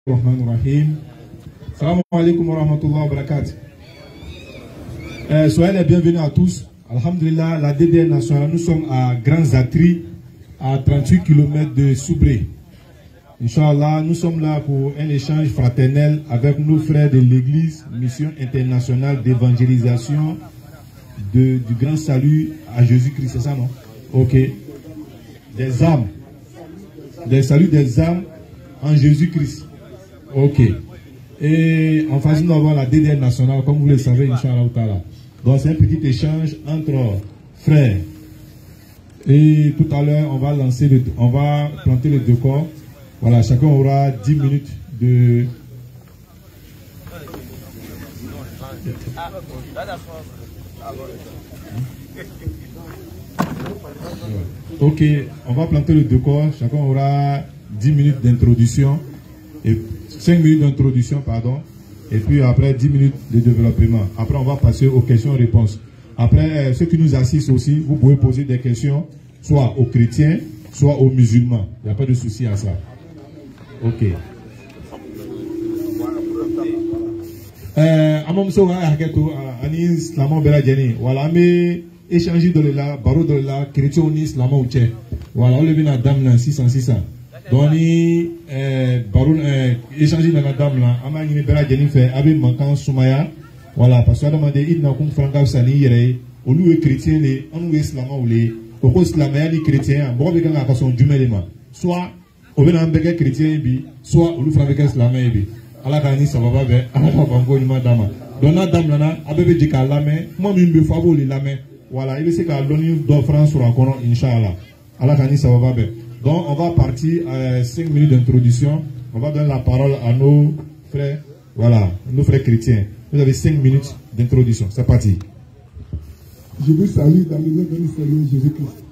Rahim. Salam alaikum wa rahmatullahi wa barakatuh. Soyez les bienvenus à tous. Alhamdulillah, la DDN nationale, nous sommes à Grand Zatri, à 38 km de Soubré. Inch'Allah, nous sommes là pour un échange fraternel avec nos frères de l'église Mission internationale d'évangélisation du grand salut à Jésus-Christ, c'est ça non? Ok. Des âmes. Des saluts des âmes en Jésus-Christ. Ok. Et en face, nous avons la DDN nationale, comme vous le savez, Inch'Allah. Donc c'est un petit échange entre frères. Et tout à l'heure, on va planter le décor. Voilà, chacun aura 10 minutes de... Ok, on va planter le décor. Chacun aura 10 minutes d'introduction. Et 5 minutes d'introduction, pardon. Et puis après 10 minutes de développement. Après, on va passer aux questions-réponses. Après, ceux qui nous assistent aussi, vous pouvez poser des questions, soit aux chrétiens, soit aux musulmans. Il n'y a pas de souci à ça. Ok. Voilà, mais échanger de là, baro de là, chrétien ni islam ou tché. Voilà, on le vient à dame 600. Donc, baro échanger dans la dame là, ama ni bela jeni fait, abi mankan soumaya. Voilà, parce que demandé il n'a qu'un franga sani yere, au lieu chrétien les, on islam ou les, au islam ni chrétien, bon avec un façon du mêlement. Soit au bien un chrétien bi, soit au lieu franga islam bi. Allah kani sababa be, Allah ka bango ni madama. Donc la dame là, abebe dika lame, moi mi me favo les lame. Voilà, il sait qu'à donner d'offrande sur un coron, Inch'Allah. Allah kani sababa be. Donc on va partir à 5 minutes d'introduction. On va donner la parole à nos frères, voilà, nos frères chrétiens. Vous avez 5 minutes d'introduction. C'est parti. Je vous salue dans le nom de notre Seigneur Jésus-Christ.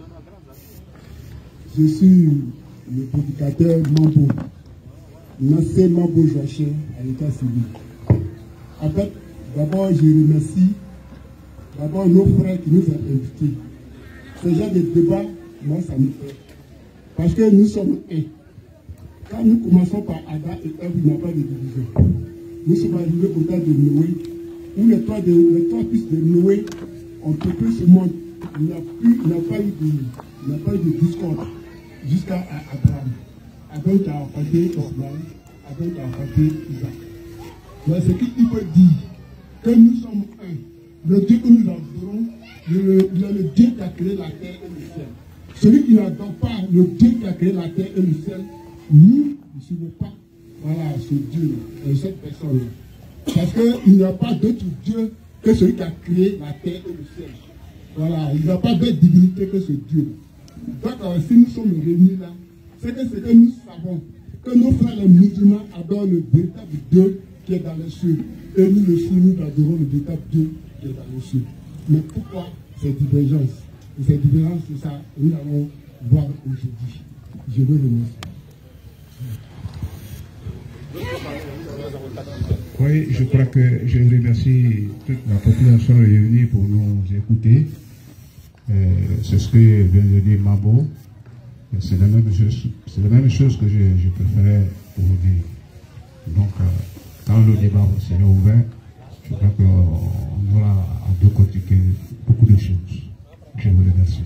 Je suis le prédicateur Mambo, Nassé Mambo Joachim à l'état civil. En fait, d'abord, je remercie nos frères qui nous ont invités. Ce genre de débat, moi, ça me fait. Parce que nous sommes un. Quand nous commençons par Adam et Ève, il n'y a pas de division. Nous sommes arrivés au temps de Noé, où les trois fils de Noé ont peuplé ce monde. Il n'y a pas eu de discorde jusqu'à Abraham. Abraham a enfanté Ismaël, Abraham a enfanté Isaac. Mais ce qu'il veut dire, que nous sommes un. Le Dieu que nous adorons, il est le Dieu qui a créé la terre et le ciel. Celui qui n'adore pas le Dieu qui a créé la terre et le ciel, nous ne suivons pas ce Dieu, cette personne. Parce qu'il n'y a pas d'autre Dieu que celui qui a créé la terre et le ciel. Voilà, il n'y a pas d'autre divinité que ce Dieu. Donc, si nous sommes réunis là, c'est que nous savons que nos frères les musulmans adorent le véritable Dieu qui est dans les cieux. Et nous aussi, nous adorons le véritable Dieu qui est dans les cieux. Mais pourquoi cette divergence? Et cette différence, c'est ça que nous allons voir aujourd'hui. Je veux remercier. Oui, je crois que je remercie toute la population réunie pour nous écouter. C'est ce que vient de dire Mabo. C'est la même chose que je préférais pour vous dire. Donc, quand le débat sera ouvert, je crois qu'on aura à deux côtés beaucoup de choses. Je vous remercie.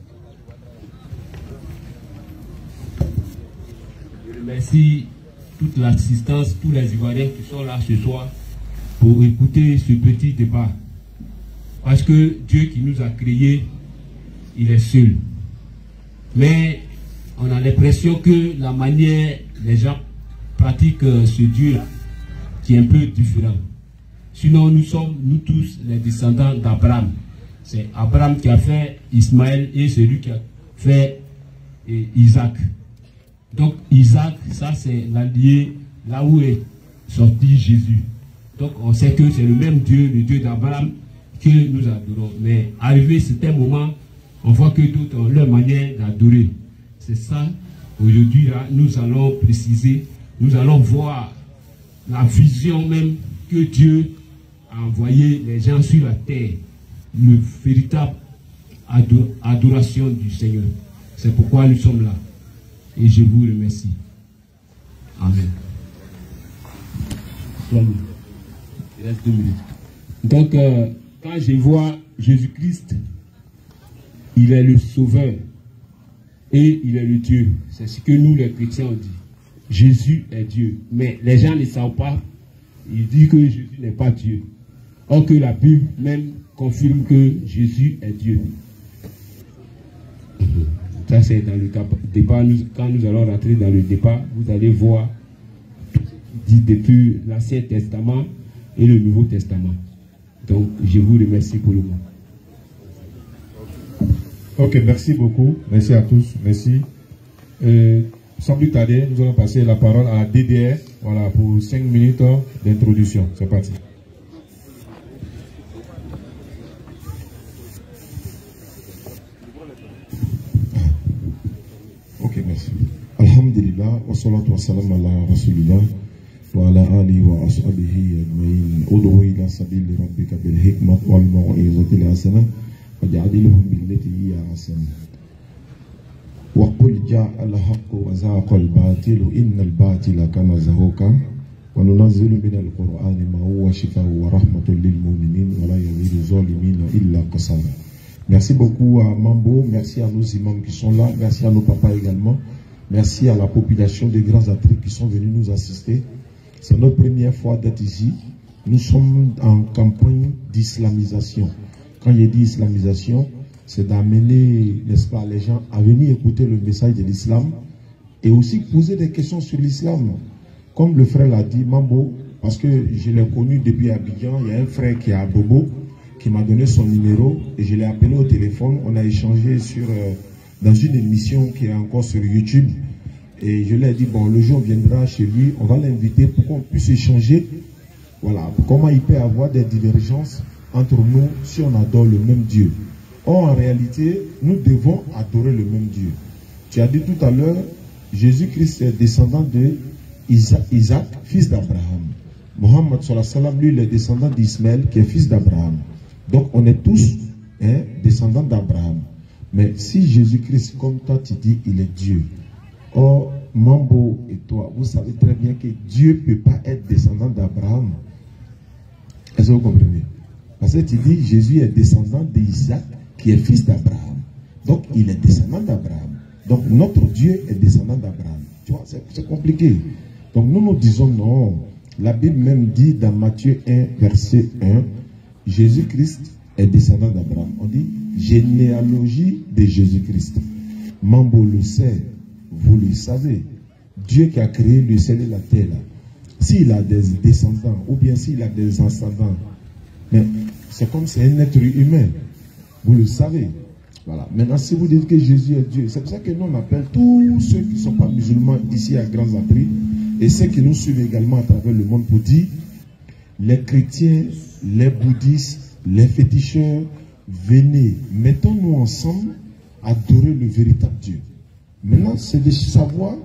Je remercie toute l'assistance, tous les Ivoiriens qui sont là ce soir pour écouter ce petit débat. Parce que Dieu qui nous a créés, il est seul. Mais on a l'impression que la manière les gens pratiquent ce Dieu qui est un peu différent. Sinon, nous sommes, nous tous, les descendants d'Abraham. C'est Abraham qui a fait Ismaël et c'est lui qui a fait Isaac. Donc Isaac, ça c'est l'allié là où est sorti Jésus. Donc on sait que c'est le même Dieu, le Dieu d'Abraham que nous adorons. Mais arrivé à certains moments, on voit que d'autres ont leur manière d'adorer. C'est ça, aujourd'hui là, nous allons préciser, nous allons voir la vision même que Dieu a envoyé les gens sur la terre. Le véritable adoration du Seigneur. C'est pourquoi nous sommes là. Et je vous remercie. Amen. 3 minutes. Il reste 2 minutes. Donc, quand je vois Jésus-Christ, il est le sauveur et il est le Dieu. C'est ce que nous, les chrétiens, on dit. Jésus est Dieu. Mais les gens ne savent pas. Ils disent que Jésus n'est pas Dieu. Or que la Bible même confirme que Jésus est Dieu. Ça, c'est dans le débat. Quand nous allons rentrer dans le débat, vous allez voir dit depuis l'Ancien Testament et le Nouveau Testament. Donc, je vous remercie pour le moment. Ok, merci beaucoup. Merci à tous. Merci. Sans plus tarder, nous allons passer la parole à DDR, voilà, pour 5 minutes d'introduction. C'est parti. Ok, merci. Alhamdulillah, wa salatu wa salam ala rasulillah, wa ala alihi wa ashabihi ajma'in. Ud'u ila sabili rabbika bil hikmah wal mau'izati al hasanah waj'alhum billati hiya ahsan. Wa qul ja'a al haqqu wa zaqa al batilu innal batila kana zahuqa wa nunazzilu min al qur'ani ma huwa shifaa'un wa rahmatun lil mu'minin wa la yazidu zalimina illa qasara. Merci beaucoup à Mambo, merci à nos imams qui sont là, merci à nos papas également, merci à la population des grands athlètes qui sont venus nous assister. C'est notre première fois d'être ici. Nous sommes en campagne d'islamisation. Quand je dis islamisation, c'est d'amener, n'est-ce pas, les gens à venir écouter le message de l'islam et aussi poser des questions sur l'islam. Comme le frère l'a dit, Mambo, parce que je l'ai connu depuis Abidjan, il y a un frère qui est à Bobo, qui m'a donné son numéro et je l'ai appelé au téléphone. On a échangé dans une émission qui est encore sur YouTube. Et je lui ai dit, bon, le jour viendra chez lui, on va l'inviter pour qu'on puisse échanger. Voilà, comment il peut y avoir des divergences entre nous si on adore le même Dieu. Or, en réalité, nous devons adorer le même Dieu. Tu as dit tout à l'heure, Jésus-Christ est descendant de Isaac, fils d'Abraham. Mohammed sallallahu alayhi wa sallam, lui, il est descendant d'Ismaël, qui est fils d'Abraham. Donc, on est tous descendants d'Abraham. Mais si Jésus-Christ, comme toi, tu dis, il est Dieu. Or, Mambo et toi, vous savez très bien que Dieu ne peut pas être descendant d'Abraham. Est-ce que vous comprenez? Parce que tu dis, Jésus est descendant d'Isaac, qui est fils d'Abraham. Donc, il est descendant d'Abraham. Donc, notre Dieu est descendant d'Abraham. Tu vois, c'est compliqué. Donc, nous disons non. La Bible même dit dans Matthieu 1, verset 1, Jésus-Christ est descendant d'Abraham. On dit généalogie de Jésus-Christ. Mambo le sait, vous le savez. Dieu qui a créé le ciel et la terre, s'il a des descendants ou bien s'il a des ascendants, mais c'est comme c'est un être humain. Vous le savez. Voilà. Maintenant, si vous dites que Jésus est Dieu, c'est pour ça que nous on appelle tous ceux qui ne sont pas musulmans ici à Grands Atri et ceux qui nous suivent également à travers le monde pour dire les chrétiens, les bouddhistes, les féticheurs, venez, mettons-nous ensemble à adorer le véritable Dieu. Maintenant, c'est de savoir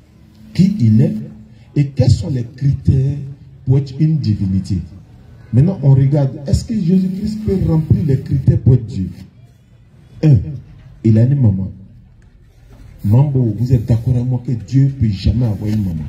qui il est et quels sont les critères pour être une divinité. Maintenant, on regarde, est-ce que Jésus-Christ peut remplir les critères pour être Dieu? 1. Il a une maman. Mambo, vous êtes d'accord avec moi que Dieu ne peut jamais avoir une maman.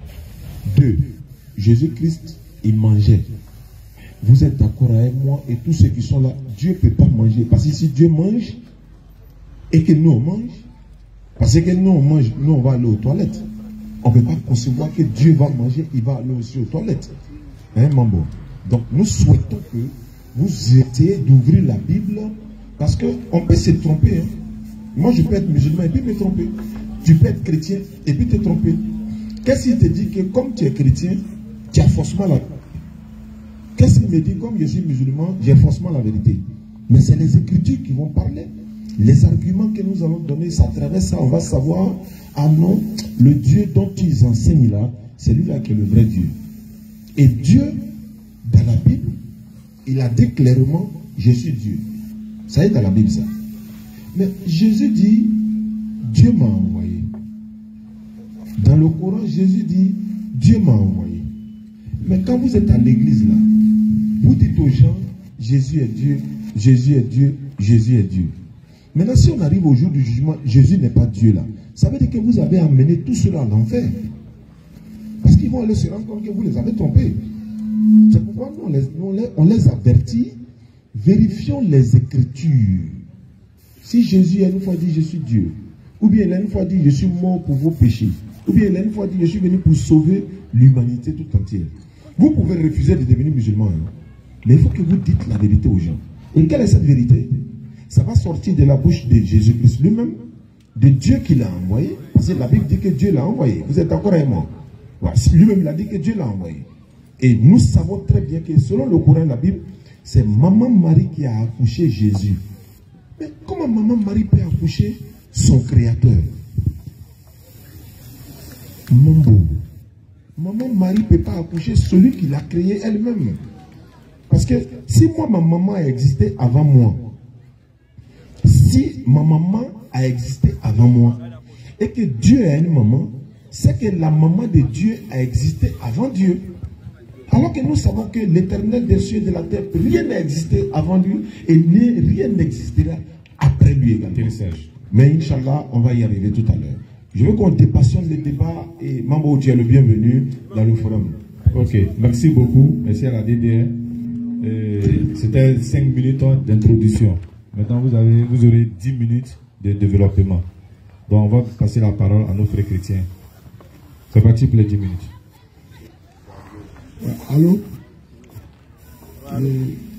2. Jésus-Christ, il mangeait. Vous êtes d'accord avec moi et tous ceux qui sont là, Dieu ne peut pas manger. Parce que si Dieu mange et que nous on mange, parce que nous on mange, nous on va aller aux toilettes. On ne peut pas concevoir que Dieu va manger, il va aller aussi aux toilettes. Hein, Mambo? Donc nous souhaitons que vous essayez d'ouvrir la Bible parce qu'on peut se tromper. Hein. Moi je peux être musulman et puis me tromper. Tu peux être chrétien et puis te tromper. Qu'est-ce qu'il te dit que comme tu es chrétien, tu as forcément la vérité? Qu'est-ce qu'il me dit comme je suis musulman, j'ai forcément la vérité? Mais c'est les Écritures qui vont parler. Les arguments que nous allons donner, ça traverse ça, on va savoir, ah non, le Dieu dont ils enseignent là, c'est lui-là qui est le vrai Dieu. Et Dieu, dans la Bible, il a dit clairement, je suis Dieu. Ça est dans la Bible ça. Mais Jésus dit, Dieu m'a envoyé. Dans le Coran, Jésus dit, Dieu m'a envoyé. Mais quand vous êtes à l'église là, vous dites aux gens, Jésus est Dieu, Jésus est Dieu, Jésus est Dieu. Maintenant, si on arrive au jour du jugement, Jésus n'est pas Dieu là. Ça veut dire que vous avez amené tout cela à l'enfer. Parce qu'ils vont aller se rendre compte que vous les avez trompés. C'est pourquoi on les avertit, vérifions les Écritures. Si Jésus a une fois dit je suis Dieu, ou bien il a une fois dit je suis mort pour vos péchés, ou bien il a une fois dit je suis venu pour sauver l'humanité tout entière. Vous pouvez refuser de devenir musulman, hein, mais il faut que vous dites la vérité aux gens. Et quelle est cette vérité? Ça va sortir de la bouche de Jésus-Christ lui-même, de Dieu qui l'a envoyé. Parce que la Bible dit que Dieu l'a envoyé. Vous êtes d'accord avec moi? Ouais, lui-même il a dit que Dieu l'a envoyé. Et nous savons très bien que selon le Coran de la Bible, c'est Maman Marie qui a accouché Jésus. Mais comment Maman Marie peut accoucher son créateur? Mambo. Maman Marie ne peut pas accoucher celui qui l'a créé elle-même. Parce que si moi, ma maman a existé avant moi, si ma maman a existé avant moi, et que Dieu a une maman, c'est que la maman de Dieu a existé avant Dieu. Alors que nous savons que l'Éternel des cieux et de la terre, rien n'a existé avant lui, et rien n'existera après lui également. Mais Inch'Allah, on va y arriver tout à l'heure. Je veux qu'on dépassionne le débat et Mambo, tu es le bienvenu dans le forum. Ok, merci beaucoup. Merci à la DDR. C'était 5 minutes d'introduction. Maintenant, vous aurez 10 minutes de développement. Donc, on va passer la parole à nos frères chrétiens. C'est parti pour les 10 minutes. Allô? Allô?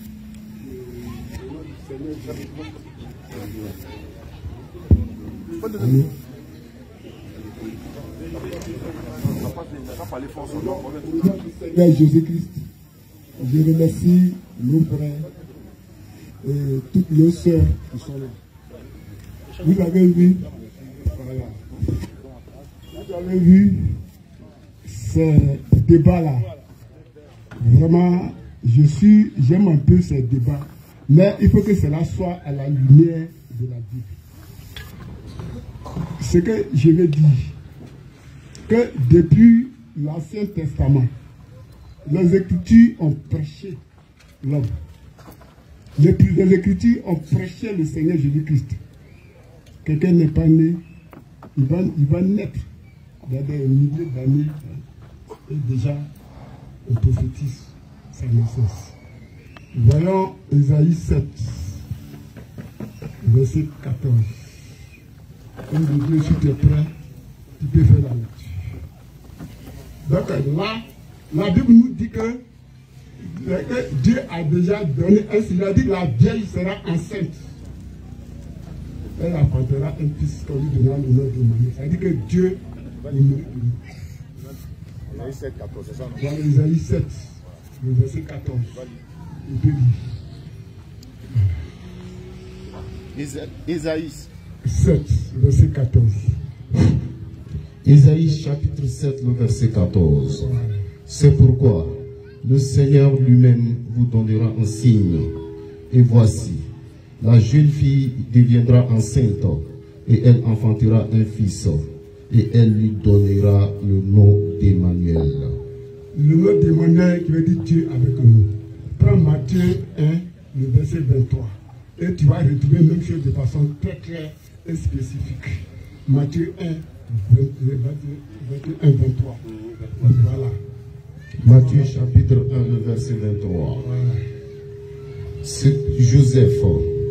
Seigneur Jésus-Christ, je remercie nos frères et toutes nos sœurs qui sont là. Vous avez vu, voilà. Vous avez vu ce débat-là. Vraiment, j'aime un peu ces débats, mais il faut que cela soit à la lumière de la Bible. Ce que je veux dire, que depuis l'Ancien Testament, les Écritures ont prêché l'homme. Les Écritures ont prêché le Seigneur Jésus-Christ. Quelqu'un n'est pas né, il va naître dans des milliers d'années et déjà on prophétise sa naissance. Voyons Ésaïe 7, verset 14. Comme de Dieu, si tu es prêt, tu peux faire la lecture. Donc là, la Bible nous dit que Dieu a déjà donné un signe. Il a dit que la vieille sera enceinte. Elle enfantera un fils qu'on lui donnera le nom de Marie. Ça veut dire que Dieu va lui donner. Ésaïe 7, 14, c'est ça, non? Voilà, Ésaïe 7, le verset 14. Il peut lire. Ésaïe 7, verset 14. Ésaïe chapitre 7, le verset 14. C'est pourquoi le Seigneur lui-même vous donnera un signe. Et voici, la jeune fille deviendra enceinte et elle enfantera un fils. Et elle lui donnera le nom d'Emmanuel. Le nom d'Emmanuel qui veut dire Dieu avec nous. Prends Matthieu 1, le verset 23. Et tu vas retrouver même chose de façon très claire et spécifique. Matthieu 1, 21, 23. Voilà. Matthieu chapitre 1, le verset 23. Voilà. C'est Joseph,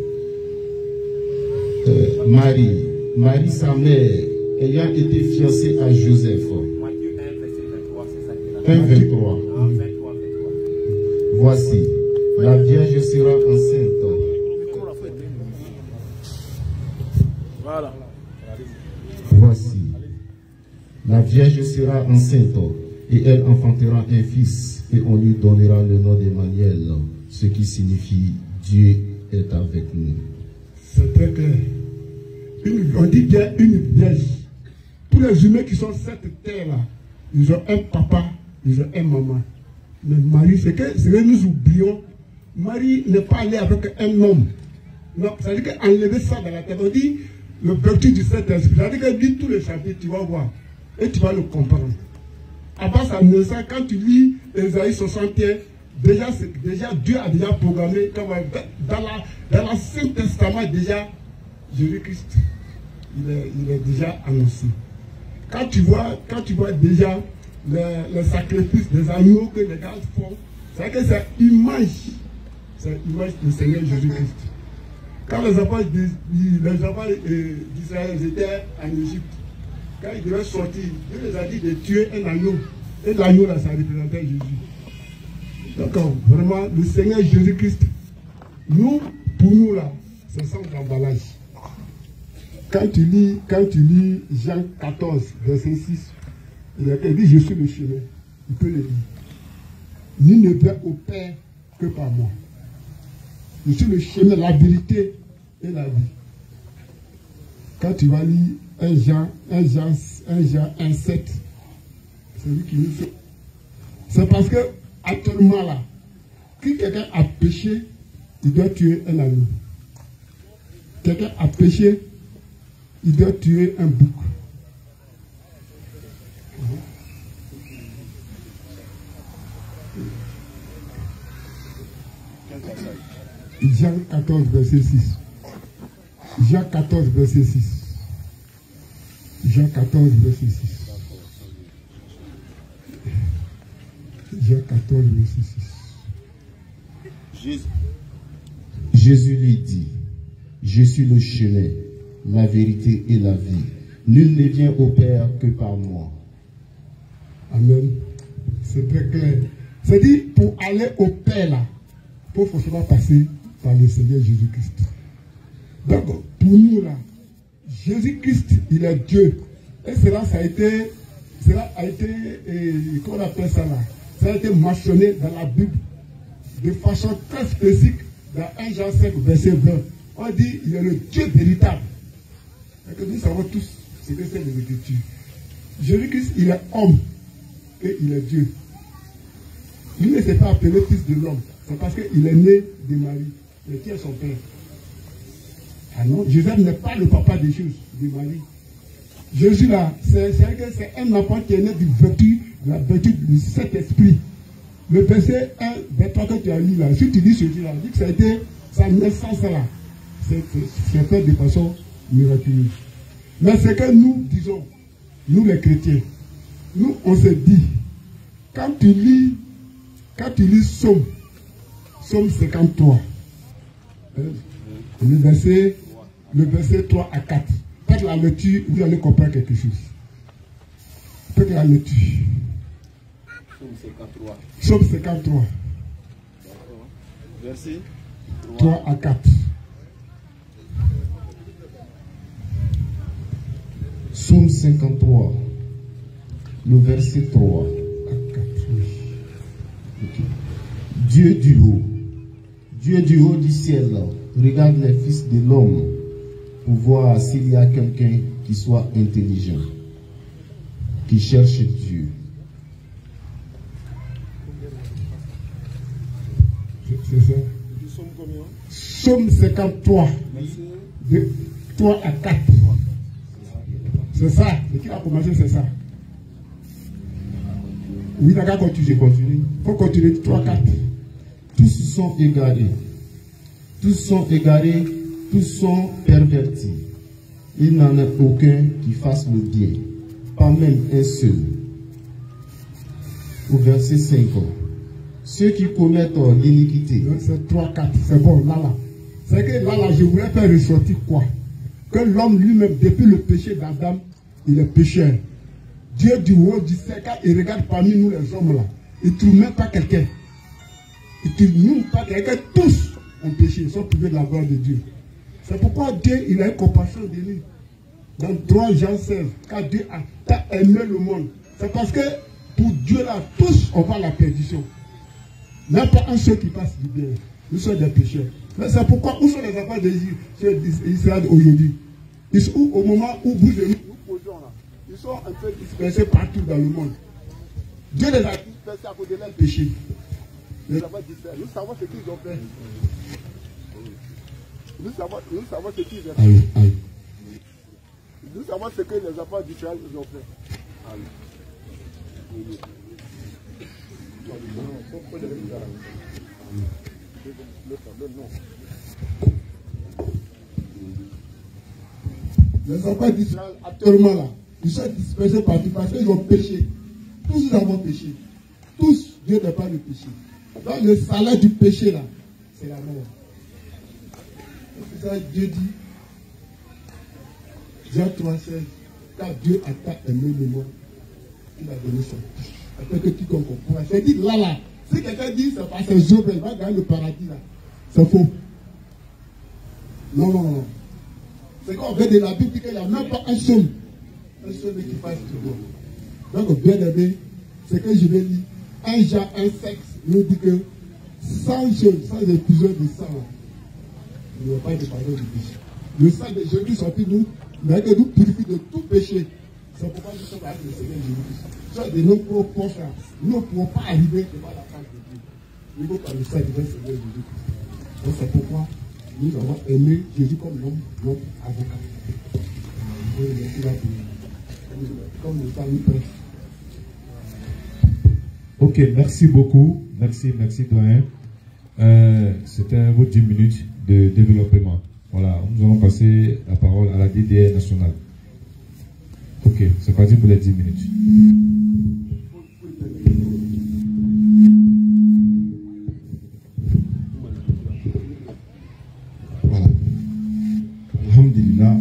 Marie sa mère, ayant été fiancée à Joseph. Matthieu 1, verset 23, c'est ça qui est là. 1, 23. 23. Voici, la Vierge sera enceinte. Voilà. Voici, la Vierge sera enceinte et elle enfantera un fils et on lui donnera le nom d'Emmanuel, ce qui signifie Dieu est avec nous. C'est très clair. On dit bien une vierge. Tous les humains qui sont sur cette terre-là, ils ont un papa, ils ont un maman. Mais Marie, c'est que nous oublions. Marie n'est pas allée avec un homme. Non, ça veut dire qu'enlever ça dans la tête. On dit le vertu du Saint-Esprit. Ça veut dire que lis tous les chapitres, tu vas voir. Et tu vas le comprendre. À part ça, quand tu lis Ésaïe 61, déjà Dieu a déjà programmé, dans l'Ancien Testament déjà, Jésus-Christ, il est déjà annoncé. Quand tu vois déjà les sacrifices des agneaux que les gars font C'est que c'est l'image du Seigneur Jésus-Christ. Quand les enfants d'Israël étaient en Égypte, quand ils devaient sortir, Dieu les a dit de tuer un agneau. Et l'agneau là, ça représentait Jésus. Donc vraiment, le Seigneur Jésus-Christ, nous, pour nous là, c'est sans emballage. Quand tu lis Jean 14, verset 6, il dit, je suis le chemin. Il peut le dire. Nul ne vient au Père que par moi. Je suis le chemin, la vérité et la vie. Quand tu vas lire 1 Jean 1,7, c'est lui qui nous fait. C'est parce que, actuellement là, si quelqu'un a péché, il doit tuer un agneau. Quelqu'un a péché, il doit tuer un bouc. Jean 14, verset 6. Jean 14, verset 6. Jean 14, verset 6. Jean 14, verset 6. Jésus lui dit, je suis le chemin, la vérité et la vie. Nul ne vient au Père que par moi. Amen. C'est très clair. C'est-à-dire, pour aller au Père là, il faut forcément passer par le Seigneur Jésus-Christ. Donc, pour nous là, Jésus-Christ, il est Dieu. Et cela a été, comment on appelle ça là? Ça a été mentionné dans la Bible de façon très spécifique dans 1 Jean 5, verset 20. On dit, il est le Dieu véritable. Et que nous savons tous ce que c'est les Écritures. Jésus-Christ, il est homme et il est Dieu. Il ne s'est pas appelé fils de l'homme. C'est parce qu'il est né de Marie. Mais qui est son père? Ah non, Joseph n'est pas le papa des choses de Marie. Jésus là, c'est un enfant qui est né de la vertu du Saint-Esprit. Le verset 1, 23 que tu as lu là, si tu dis ceci là, dit que ça a été sa naissance là. C'est fait de façon miraculeuse. Mais ce que nous disons, nous les chrétiens, nous on se dit, quand tu lis Psaume 53, le verset 3 à 4, faites la lecture, vous allez comprendre quelque chose. Faites la lecture. Psaume 53. Verset 3 à 4. Psaume 53, le verset 3 à 4. Okay. Dieu du haut du ciel, regarde les fils de l'homme pour voir s'il y a quelqu'un qui soit intelligent, qui cherche Dieu. C'est ça. Psaume 53, de 3 à 4. C'est ça. Et qui a commencé, c'est ça. Oui, d'accord, continue. Il faut continuer. 3, 4. Tous sont égarés. Tous sont égarés. Tous sont pervertis. Il n'en a aucun qui fasse le bien. Pas même un seul. Au verset 5. Ceux qui commettent l'iniquité. C'est 3, 4. C'est bon, là. C'est que là, je voulais faire ressortir quoi? Que l'homme lui-même, depuis le péché d'Adam, il est pécheur. Dieu du haut du ciel, quand il regarde parmi nous les hommes là, il ne trouve même pas quelqu'un. Il ne trouve même pas quelqu'un. Tous ont péché, ils sont privés de la gloire de Dieu. C'est pourquoi Dieu, il a une compassion de nous. Dans 3 Jean 16, quand Dieu a aimé le monde, c'est parce que pour Dieu là, tous on va à la perdition. Même pas un seul qui passe du bien. Nous sommes des pécheurs. Mais c'est pourquoi, où sont les enfants d'Israël aujourd'hui? Ils sont au moment où vous et nous posons là. Ils sont un peu dispersés partout dans le monde. Dieu les a dispersés à cause de leur péché. Les enfants d'Israël, nous savons ce qu'ils ont fait. Nous savons ce qu'ils ont fait. Nous savons ce que les enfants d'Israël ont fait. Les enfants d'Israël, actuellement là, ils sont dispersés partout parce qu'ils ont péché. Tous nous avons péché. Tous, Dieu n'est pas le péché. Donc le salaire du péché là, c'est la mort. C'est ça Dieu dit. Jean 3,16, car Dieu a tant aimé le monde, il a donné son fils. Après que quiconque comprend. C'est dit là. Si quelqu'un dit c'est parce que Job va gagner le paradis là, c'est faux. Non. C'est qu'on veut de la Bible qu'il n'y a même pas un seul qui fasse tout. Donc bien aimé, c'est que je vais lire. 1 Jean 1,6 nous dit que sans effusion de sang, il n'y a pas de pardon du péché. Le sang de Jésus sorti nous, mais que nous purifie de tout péché. C'est pourquoi nous sommes avec le Seigneur Jésus-Christ. Soit de nos propres frères, nous ne pouvons pas arriver devant la face de Dieu. Nous devons par le sang du Seigneur Jésus-Christ. Donc c'est pourquoi nous avons aimé Jésus comme notre avocat. Comme le temps nous presse. Ok, merci beaucoup. Merci doyen. C'était vos 10 minutes de développement. Voilà, nous allons passer la parole à la DDR nationale. Ok, c'est parti pour les 10 minutes. Voilà. Alhamdulillah.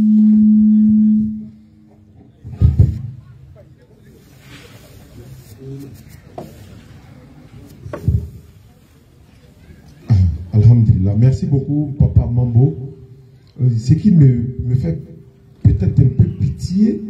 Alhamdulillah. Merci beaucoup, Papa Mambo. Ce qui me fait peut-être un peu pitié,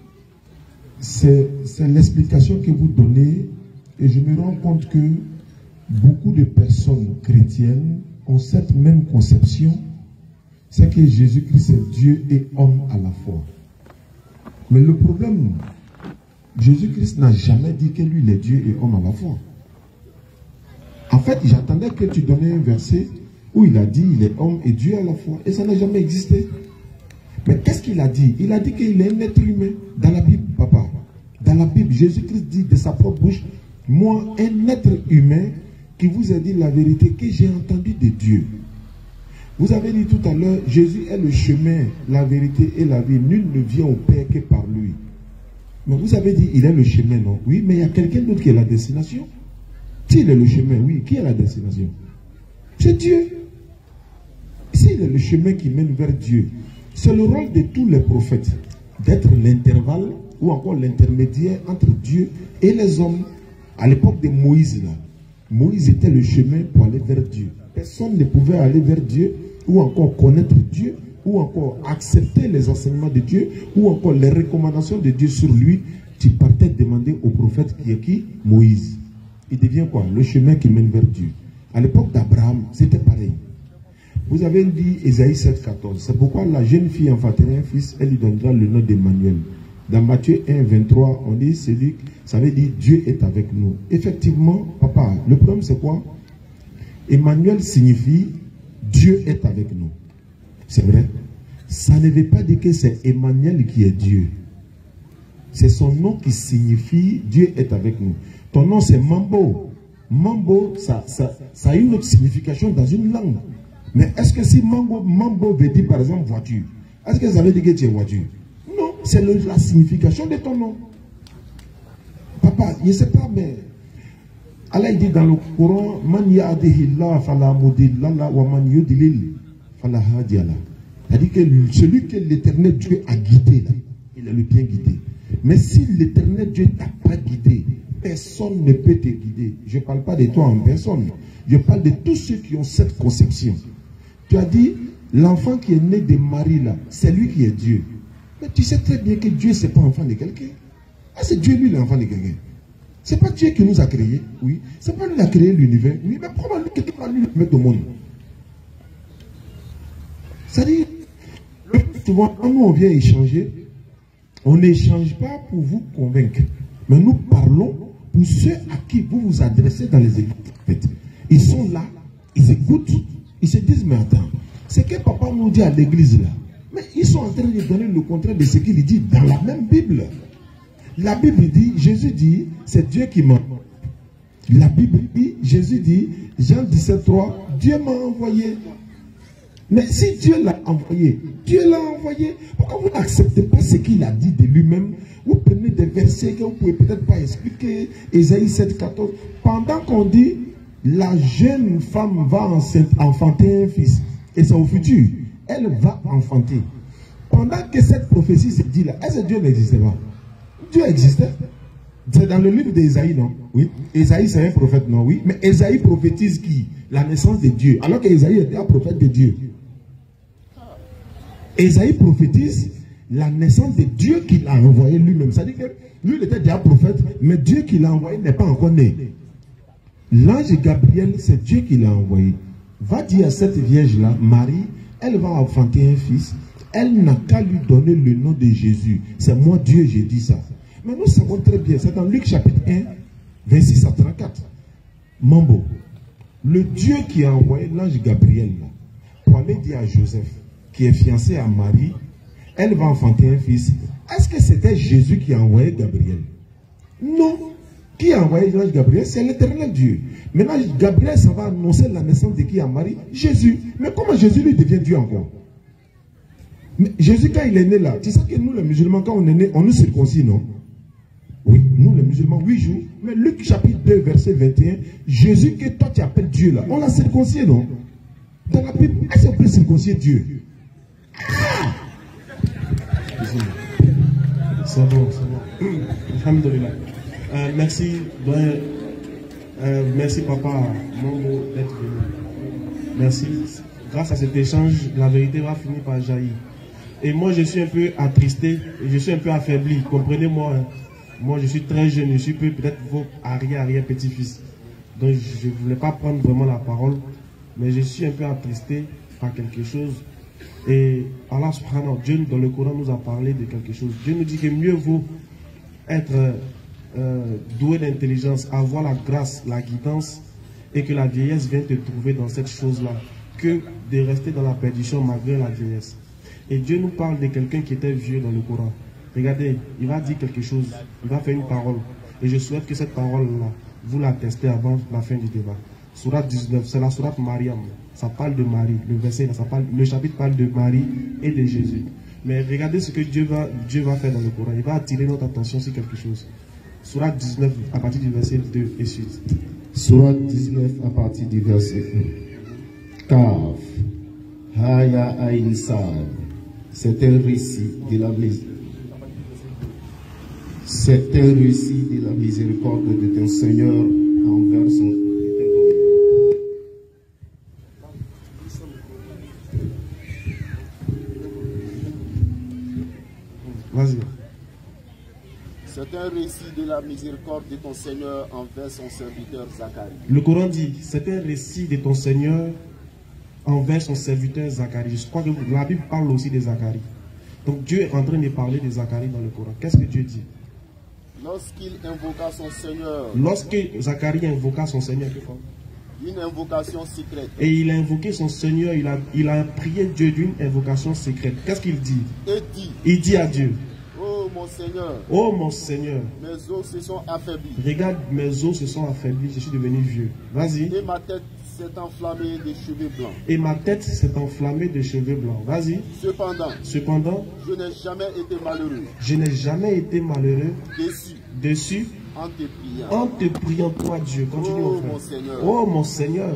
c'est l'explication que vous donnez, et je me rends compte que beaucoup de personnes chrétiennes ont cette même conception, c'est que Jésus-Christ est Dieu et homme à la fois. Mais le problème, Jésus-Christ n'a jamais dit que lui il est Dieu et homme à la fois. En fait, j'attendais que tu donnais un verset où il a dit il est homme et Dieu à la fois, et ça n'a jamais existé. Mais qu'est-ce qu'il a dit? Il a dit qu'il est un être humain. Dans la Bible, papa, dans la Bible, Jésus-Christ dit de sa propre bouche, moi, un être humain qui vous a dit la vérité que j'ai entendu de Dieu. Vous avez dit tout à l'heure, Jésus est le chemin, la vérité et la vie. Nul ne vient au Père que par lui. Mais vous avez dit, il est le chemin, non? Oui, mais il y a quelqu'un d'autre qui est la destination. S'il est le chemin, oui, qui est la destination? C'est Dieu. S'il est le chemin qui mène vers Dieu, c'est le rôle de tous les prophètes d'être l'intervalle ou encore l'intermédiaire entre Dieu et les hommes. À l'époque de Moïse, là, Moïse était le chemin pour aller vers Dieu. Personne ne pouvait aller vers Dieu ou encore connaître Dieu ou encore accepter les enseignements de Dieu ou encore les recommandations de Dieu sur lui. Tu partais demander au prophète qui est qui? Moïse. Il devient quoi? Le chemin qui mène vers Dieu. À l'époque d'Abraham, c'était pareil. Vous avez dit Ésaïe 7,14. C'est pourquoi la jeune fille enfanterait un fils, elle lui donnera le nom d'Emmanuel. Dans Matthieu 1,23, on dit, ça veut dire Dieu est avec nous. Effectivement, papa, le problème c'est quoi? Emmanuel signifie Dieu est avec nous. C'est vrai. Ça ne veut pas dire que c'est Emmanuel qui est Dieu. C'est son nom qui signifie Dieu est avec nous. Ton nom c'est Mambo. Mambo, ça a une autre signification dans une langue. Mais est-ce que si Mambo veut dire par exemple voiture, est-ce que ça veut dire que tu es voiture? Non, c'est la signification de ton nom. Papa, je ne sais pas, mais Allah dit dans le Coran, Man ya'dihillah fala mudilla wa man yudlil fala hadiya la. C'est-à-dire que celui que l'Éternel Dieu a guidé, là, il est le bien guidé. Mais si l'Éternel Dieu t'a pas guidé, personne ne peut te guider. Je ne parle pas de toi en personne. Je parle de tous ceux qui ont cette conception. Tu as dit, l'enfant qui est né de Marie, là, c'est lui qui est Dieu. Mais tu sais très bien que Dieu, ce n'est pas l'enfant de quelqu'un. Ah, c'est Dieu, lui, l'enfant de quelqu'un. Ce n'est pas Dieu qui nous a créés, oui. Ce n'est pas lui qui a créé l'univers, oui. Mais comment quelqu'un va lui mettre au monde? C'est-à-dire, souvent, quand nous on vient échanger, on n'échange pas pour vous convaincre. Mais nous parlons pour ceux à qui vous vous adressez dans les églises. Ils sont là, ils écoutent, ils se disent, mais attends, c'est que papa nous dit à l'église là. Mais ils sont en train de donner le contraire de ce qu'il dit dans la même Bible. La Bible dit, Jésus dit, c'est Dieu qui m'a. La Bible dit, Jésus dit, Jean 17,3, Dieu m'a envoyé. Mais si Dieu l'a envoyé, Dieu l'a envoyé. Pourquoi vous n'acceptez pas ce qu'il a dit de lui-même? Vous prenez des versets que vous ne pouvez peut-être pas expliquer. Ésaïe 7,14. Pendant qu'on dit, La jeune femme va enfanter un fils. Et c'est au futur. Elle va enfanter. Pendant que cette prophétie se dit là, est-ce que Dieu n'existait pas? Dieu existait. C'est dans le livre d'Ésaïe, non? Oui. Ésaïe, c'est un prophète, non? Oui. Mais Ésaïe prophétise qui? La naissance de Dieu. Alors qu'Ésaïe était un prophète de Dieu. Ésaïe prophétise la naissance de Dieu qu'il a envoyé lui-même. C'est-à-dire que lui, il était déjà prophète, mais Dieu qui l'a envoyé n'est pas encore né. L'ange Gabriel, c'est Dieu qui l'a envoyé. Va dire à cette vierge-là, Marie, elle va enfanter un fils. Elle n'a qu'à lui donner le nom de Jésus. C'est moi Dieu, j'ai dit ça. Mais nous savons très bien, c'est dans Luc chapitre 1, 26 à 34. Mambo, le Dieu qui a envoyé l'ange Gabriel là, pour aller dire à Joseph, qui est fiancé à Marie, elle va enfanter un fils. Est-ce que c'était Jésus qui a envoyé Gabriel? Non. Qui a envoyé l'ange Gabriel? C'est l'éternel Dieu. Maintenant, Gabriel, ça va annoncer la naissance de qui à Marie? Jésus. Mais comment Jésus lui devient Dieu encore? Mais Jésus, quand il est né là, tu sais que nous les musulmans, quand on est né, on nous circoncis, non? Oui, nous les musulmans, 8 jours. Mais Luc chapitre 2, verset 21, Jésus que toi tu appelles Dieu là, on l'a circoncis, non? Dans la Bible, est-ce qu'on peut circoncier Dieu? Ah! C'est bon, c'est bon. Alhamdulillah. Merci, merci papa Mambo d'être venu. Merci. Grâce à cet échange, la vérité va finir par jaillir. Et moi, je suis un peu attristé, et je suis un peu affaibli. Comprenez-moi. Hein. Moi, je suis très jeune, je suis peut-être vos arrière-petit-fils. Donc, je ne voulais pas prendre vraiment la parole, mais je suis un peu attristé par quelque chose. Et Allah subhanahu wa ta'ala, Dieu dans le Coran nous a parlé de quelque chose. Dieu nous dit que mieux vaut être doué d'intelligence, avoir la grâce, la guidance, et que la vieillesse vienne te trouver dans cette chose-là, que de rester dans la perdition malgré la vieillesse. Et Dieu nous parle de quelqu'un qui était vieux dans le Coran. Regardez, il va dire quelque chose, il va faire une parole. Et je souhaite que cette parole-là, vous la testez avant la fin du débat. Sourate 19, c'est la sourate Mariam. Ça parle de Marie. Le verset, là, le chapitre parle de Marie et de Jésus. Mais regardez ce que Dieu va faire dans le Coran. Il va attirer notre attention sur quelque chose. Sourate 19, à partir du verset 2 et suite. Sourate 19, à partir du verset 1. Kaf, Haya Aïn Sad. C'est un récit de la miséricorde de ton Seigneur envers son... Vas-y. C'est un récit de la miséricorde de ton Seigneur envers son serviteur Zacharie. Le Coran dit, c'est un récit de ton Seigneur envers son serviteur Zacharie. Je crois que la Bible parle aussi de Zacharie. Donc Dieu est en train de parler de Zacharie dans le Coran. Qu'est-ce que Dieu dit? Lorsqu'il invoqua son Seigneur. Lorsque Zacharie invoqua son Seigneur, une invocation secrète. Et il a invoqué son Seigneur, il a prié Dieu d'une invocation secrète. Qu'est-ce qu'il dit? Il dit à Dieu, oh mon Seigneur. Oh mon Seigneur. Mes os se sont affaiblis. Regarde, mes os se sont affaiblis, je suis devenu vieux. Vas-y. Et ma tête s'est enflammée de cheveux blancs. Et ma tête s'est enflammée de cheveux blancs. Vas-y. Cependant, je n'ai jamais été malheureux. Je n'ai jamais été malheureux. Déçu. En te priant, toi Dieu. Continue, oh mon Seigneur. Oh mon Seigneur.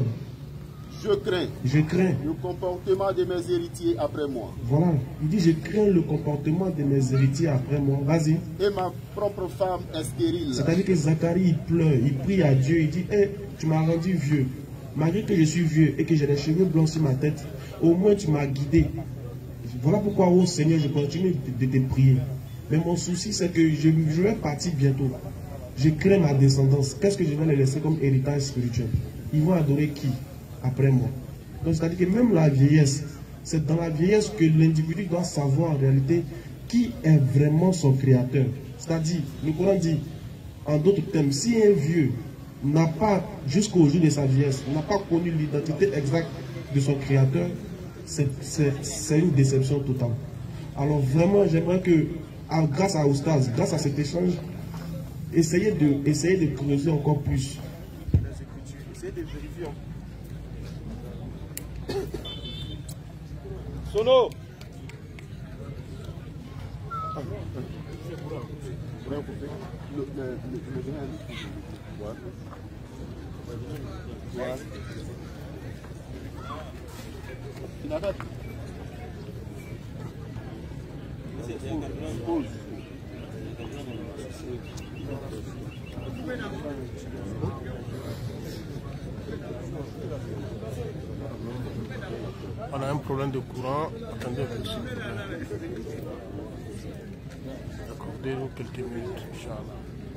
Je crains le comportement de mes héritiers après moi. Voilà, il dit je crains le comportement de mes héritiers après moi. Vas-y. Et ma propre femme est stérile. C'est-à-dire que Zacharie il pleure, il prie à Dieu, il dit hey, tu m'as rendu vieux. Malgré que je suis vieux et que j'ai des cheveux blancs sur ma tête, au moins tu m'as guidé. Voilà pourquoi, oh Seigneur, je continue de te prier. Mais mon souci, c'est que je vais partir bientôt. Je crains ma descendance. Qu'est-ce que je vais les laisser comme héritage spirituel? Ils vont adorer qui après moi? Donc, c'est-à-dire que même la vieillesse, c'est dans la vieillesse que l'individu doit savoir en réalité qui est vraiment son créateur. C'est-à-dire, le Coran dit, en d'autres termes, si un vieux n'a pas, jusqu'au jour de sa vieillesse, n'a pas connu l'identité exacte de son créateur, c'est une déception totale. Alors vraiment, j'aimerais que, grâce à Oustaz, grâce à cet échange, essayez de creuser encore plus. Essayez de vérifier. Sono. On a un problème de courant. Attendez un peu. Accordez-nous quelques minutes, Inch'Allah.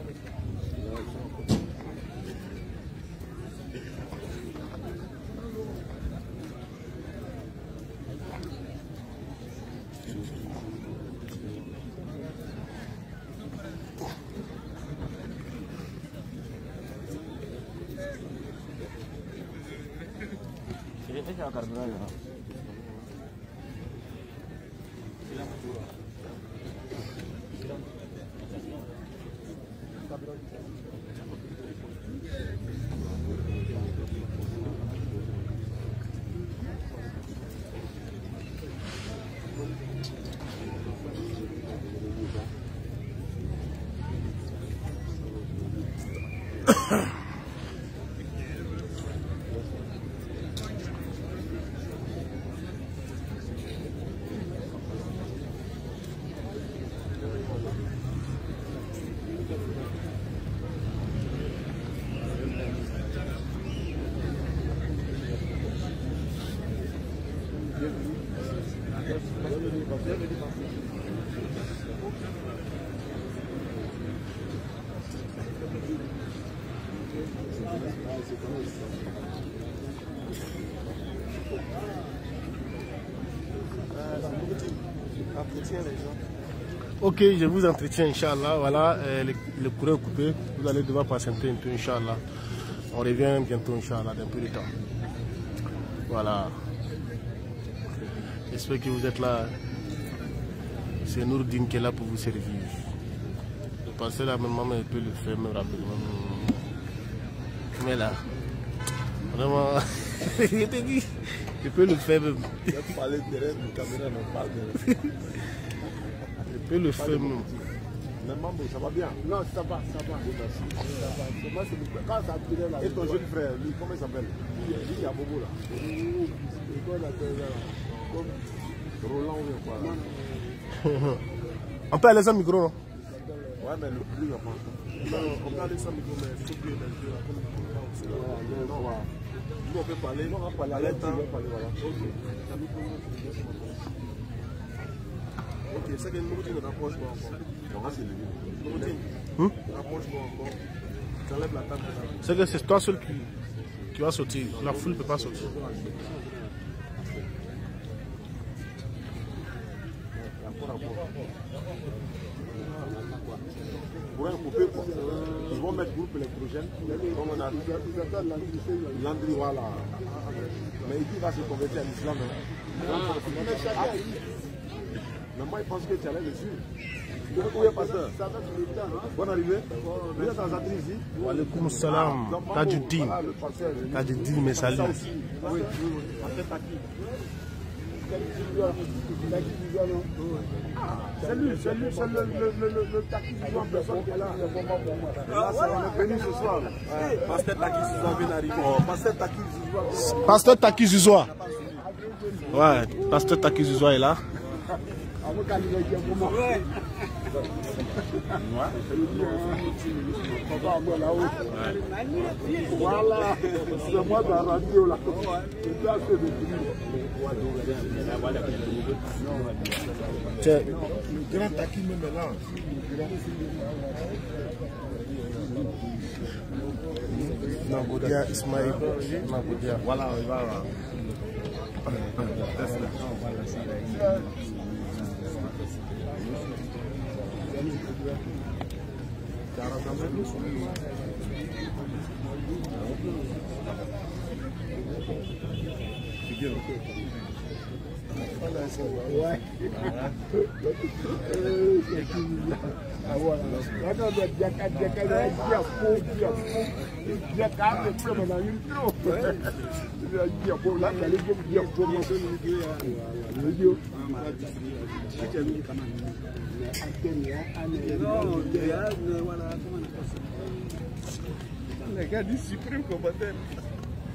Ok, je vous entretiens, Inch'Allah. Voilà, le courant est coupé. Vous allez devoir patienter un peu, Inch'Allah. On revient bientôt, Inch'Allah, d'un peu de temps. Voilà. J'espère que vous êtes là. C'est Nourdine qui est là pour vous servir. Je pensais là, maman, elle peut le faire même rapidement. Mais là, vraiment, je t'ai dit, je peux le faire même. Je peux le faire même. Ça va bien? Non, ça va. Et ton jeune frère, lui, comment il s'appelle? Lui, il y a Bobo là. Roland ou quoi là? On peut aller sans micro, non? Ouais, mais lui, il va pas. On peut aller sans micro, mais il faut que nous, on peut parler. On va parler à l'instant. Ok, c'est que nous, on rapproche pas encore. Nous, rapproche pas encore. Tu enlèves la table. C'est que c'est toi seul qui va sortir. La foule ne peut pas sortir. Pour un coupé, ils vont mettre groupe électrogène. Comme on a Landry, voilà. Mais il va se convertir à l'islam. Mais moi, il pense que tu allais le suivre. Où est pasteur? Bonne arrivée. Vous êtes en Zadri ici? Wa alaykoum salam. Tajuddin. Tajuddin, mes saluts. Oui. C'est lui, c'est le Taki Zizou en personne qui est là. Là, on est venu ce soir. Pasteur Taki Zizou vient d'arriver. Pasteur Taki Zizou. Ouais, Pasteur Taki Zizou est là. Voilà, c'est moi de la radio là. Tiens, le grand Taki me mélange. Nagodia Ismaïl. Nagodia. Voilà, voilà. Les gars du suprême combattant.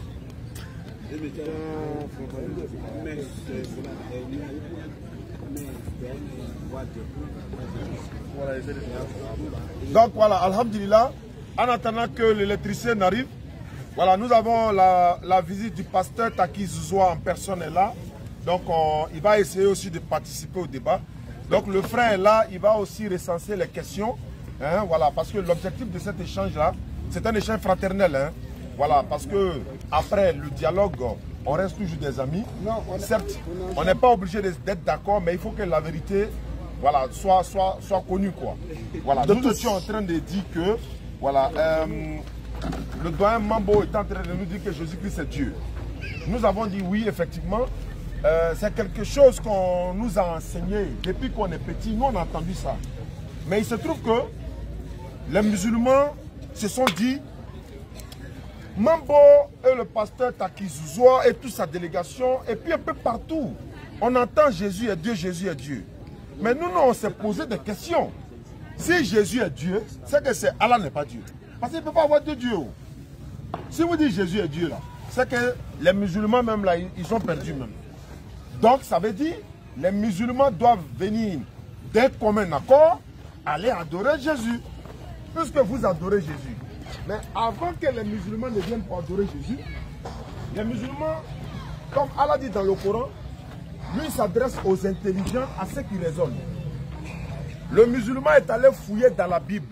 Donc voilà, alhamdulillah, en attendant que l'électricien n'arrive, voilà, nous avons la visite du pasteur Taki Zouzoua en personne est là. Donc il va essayer aussi de participer au débat. Donc le frère est là, il va aussi recenser les questions. Hein, voilà, parce que l'objectif de cet échange-là, c'est un échange fraternel. Hein, voilà, parce que après le dialogue, on reste toujours des amis. Certes, on n'est pas obligé d'être d'accord, mais il faut que la vérité, voilà, soit connue, quoi. Voilà, nous étions en train de dire que, voilà, le doyen Mambo est en train de nous dire que Jésus-Christ est Dieu. Nous avons dit oui, effectivement, c'est quelque chose qu'on nous a enseigné depuis qu'on est petit. Nous, on a entendu ça. Mais il se trouve que les musulmans se sont dit, Mambo et le pasteur Taki Zouzoua et toute sa délégation, et puis un peu partout, on entend Jésus est Dieu, Jésus est Dieu. Mais nous, on s'est posé des questions. Si Jésus est Dieu, c'est que Allah n'est pas Dieu. Parce qu'il ne peut pas avoir deux dieux. Si vous dites Jésus est Dieu, là, c'est que les musulmans même là, ils sont perdus même. Donc ça veut dire, les musulmans doivent venir d'un commun accord, aller adorer Jésus. Puisque vous adorez Jésus. Mais avant que les musulmans ne viennent pour adorer Jésus, les musulmans, comme Allah dit dans le Coran, lui s'adresse aux intelligents, à ceux qui raisonnent. Le musulman est allé fouiller dans la Bible.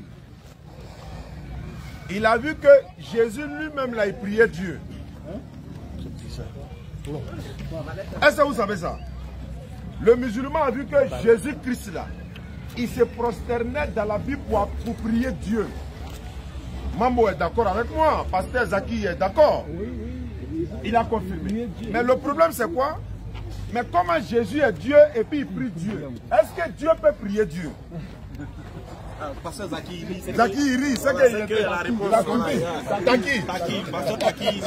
Il a vu que Jésus lui-même là, il priait Dieu. Est-ce que vous savez ça? Le musulman a vu que Jésus-Christ là, il se prosternait dans la Bible pour prier Dieu. Mambo est d'accord avec moi, pasteur Zaki est d'accord. Il a confirmé. Mais le problème c'est quoi? Mais comment Jésus est Dieu et puis il prie Dieu? Est-ce que Dieu peut prier Dieu? Pasteur Zaki, il rit. Zaki, il rit, c'est qu'il la réponse. il a compris. Taki, pasteur Taki,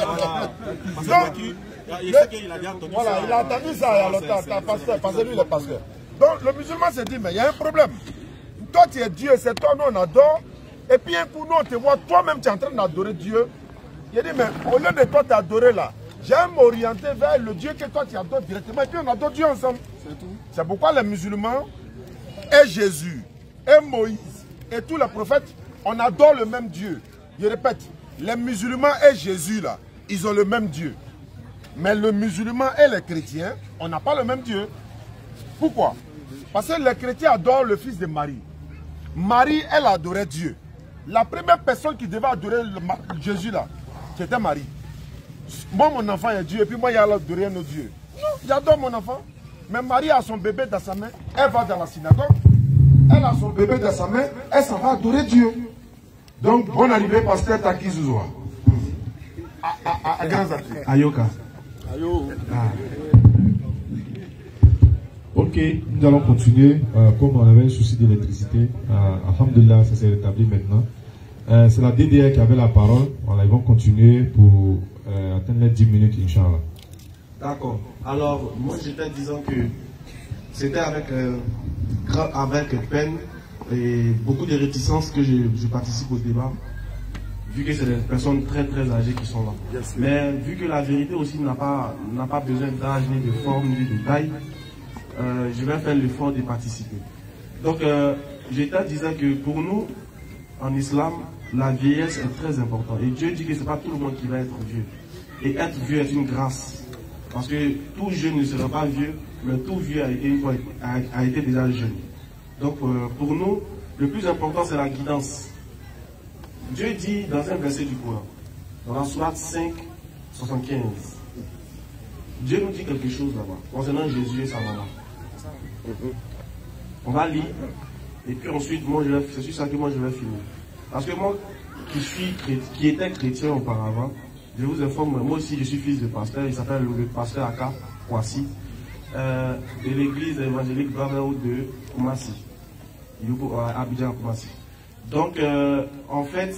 il sait qu'il a bien entendu ça. Voilà, il a entendu ça il y a longtemps, parce que lui il est pasteur. Donc le musulman s'est dit, mais il y a un problème. Toi tu es Dieu, c'est toi, nous on adore. Et puis un coup, nous on te voit, toi-même tu es en train d'adorer Dieu. Il a dit, mais au lieu de toi t'adorer là, j'aime m'orienter vers le Dieu que toi tu adores directement. Et puis on adore Dieu ensemble. C'est pourquoi les musulmans et Jésus et Moïse et tous les prophètes, on adore le même Dieu. Je répète, les musulmans et Jésus là, ils ont le même Dieu. Mais le musulman et les chrétiens, on n'a pas le même Dieu. Pourquoi? Parce que les chrétiens adorent le fils de Marie. Marie, elle adorait Dieu. La première personne qui devait adorer Jésus là, c'était Marie. Moi, mon enfant est Dieu, et puis moi, il y a adorer nos dieux. Non, j'adore mon enfant. Mais Marie a son bébé dans sa main, elle va dans la synagogue. Elle a son bébé dans sa main, elle s'en va adorer Dieu. Donc, bonne arrivée, pasteur Taki Zouzoua. À Grand Zaki. Ayoka. Ayo. Ok, nous allons continuer. Comme on avait un souci d'électricité, alhamdulillah, ça s'est rétabli maintenant. C'est la DDR qui avait la parole. Voilà, ils vont continuer pour atteindre les 10 minutes, Inch'Allah. D'accord. Alors, moi j'étais disant que c'était avec peine et beaucoup de réticences que je participe au débat, vu que c'est des personnes très très âgées qui sont là. Yes, mais vu que la vérité aussi n'a pas besoin d'âge, ni de forme, ni de taille, je vais faire l'effort de participer. Donc, j'étais disant que pour nous, en islam, la vieillesse est très importante. Et Dieu dit que ce n'est pas tout le monde qui va être vieux. Et être vieux est une grâce. Parce que tout jeune ne sera pas vieux, mais tout vieux a été déjà jeune. Donc, pour nous, le plus important, c'est la guidance. Dieu dit dans un verset du Coran, dans la sourate 5, 75, Dieu nous dit quelque chose là-bas, concernant Jésus et sa maman. On va lire, et puis ensuite, c'est sur ça que moi je vais finir. Parce que moi, qui étais chrétien auparavant, je vous informe, moi aussi je suis fils de pasteur, il s'appelle le pasteur Aka Kwasi, de l'église évangélique Brotherhood de Koumassi, Abidjan Koumassi. Donc, en fait,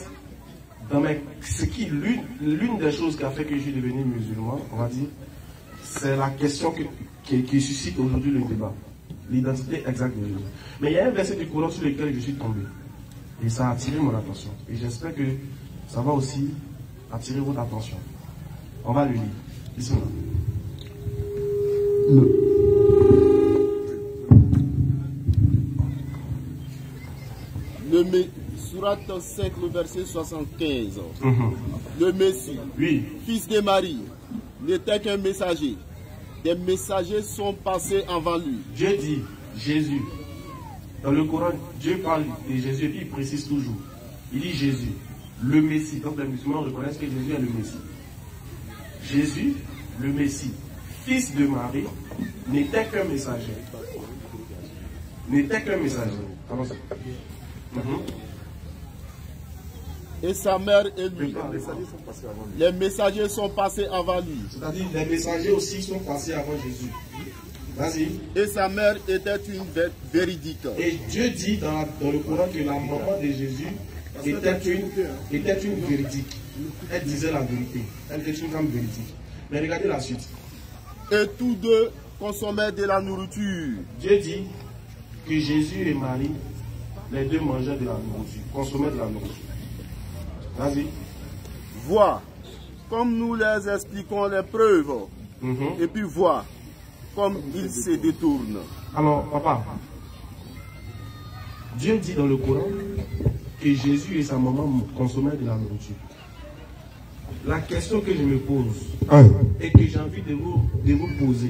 l'une des choses qui a fait que je suis devenu musulman, on va dire, c'est la question qui suscite aujourd'hui le débat. L'identité exacte de Jésus. Mais il y a un verset du Coran sur lequel je suis tombé. Et ça a attiré mon attention. Et j'espère que ça va aussi attirer votre attention. On va le lire. Surat 5, le verset 75. Le Messie, fils de Marie, n'était qu'un messager. Des messagers sont passés avant lui. Dieu dit Jésus. Dans le Coran, Dieu parle de Jésus et puis il précise toujours. Il dit Jésus, le Messie. Donc les musulmans reconnaissent que Jésus est le Messie. Jésus, le Messie, fils de Marie, n'était qu'un messager. N'était qu'un messager. Et sa mère et lui. Les messagers sont passés avant lui. C'est-à-dire les messagers aussi sont passés avant Jésus. Vas-y. Et sa mère était une véridique. Et Dieu dit dans le Coran que la maman de Jésus était une véridique. Elle disait la vérité. Elle était une femme véridique. Mais regardez la suite. Et tous deux consommaient de la nourriture. Dieu dit que Jésus et Marie, les deux mangeaient de la nourriture, consommaient de la nourriture. Vas-y. Vois, comme nous les expliquons les preuves, et puis vois comme ils se détournent. Alors, papa, Dieu dit dans le Coran que Jésus et sa maman consommaient de la nourriture. La question que je me pose et que j'ai envie de vous poser,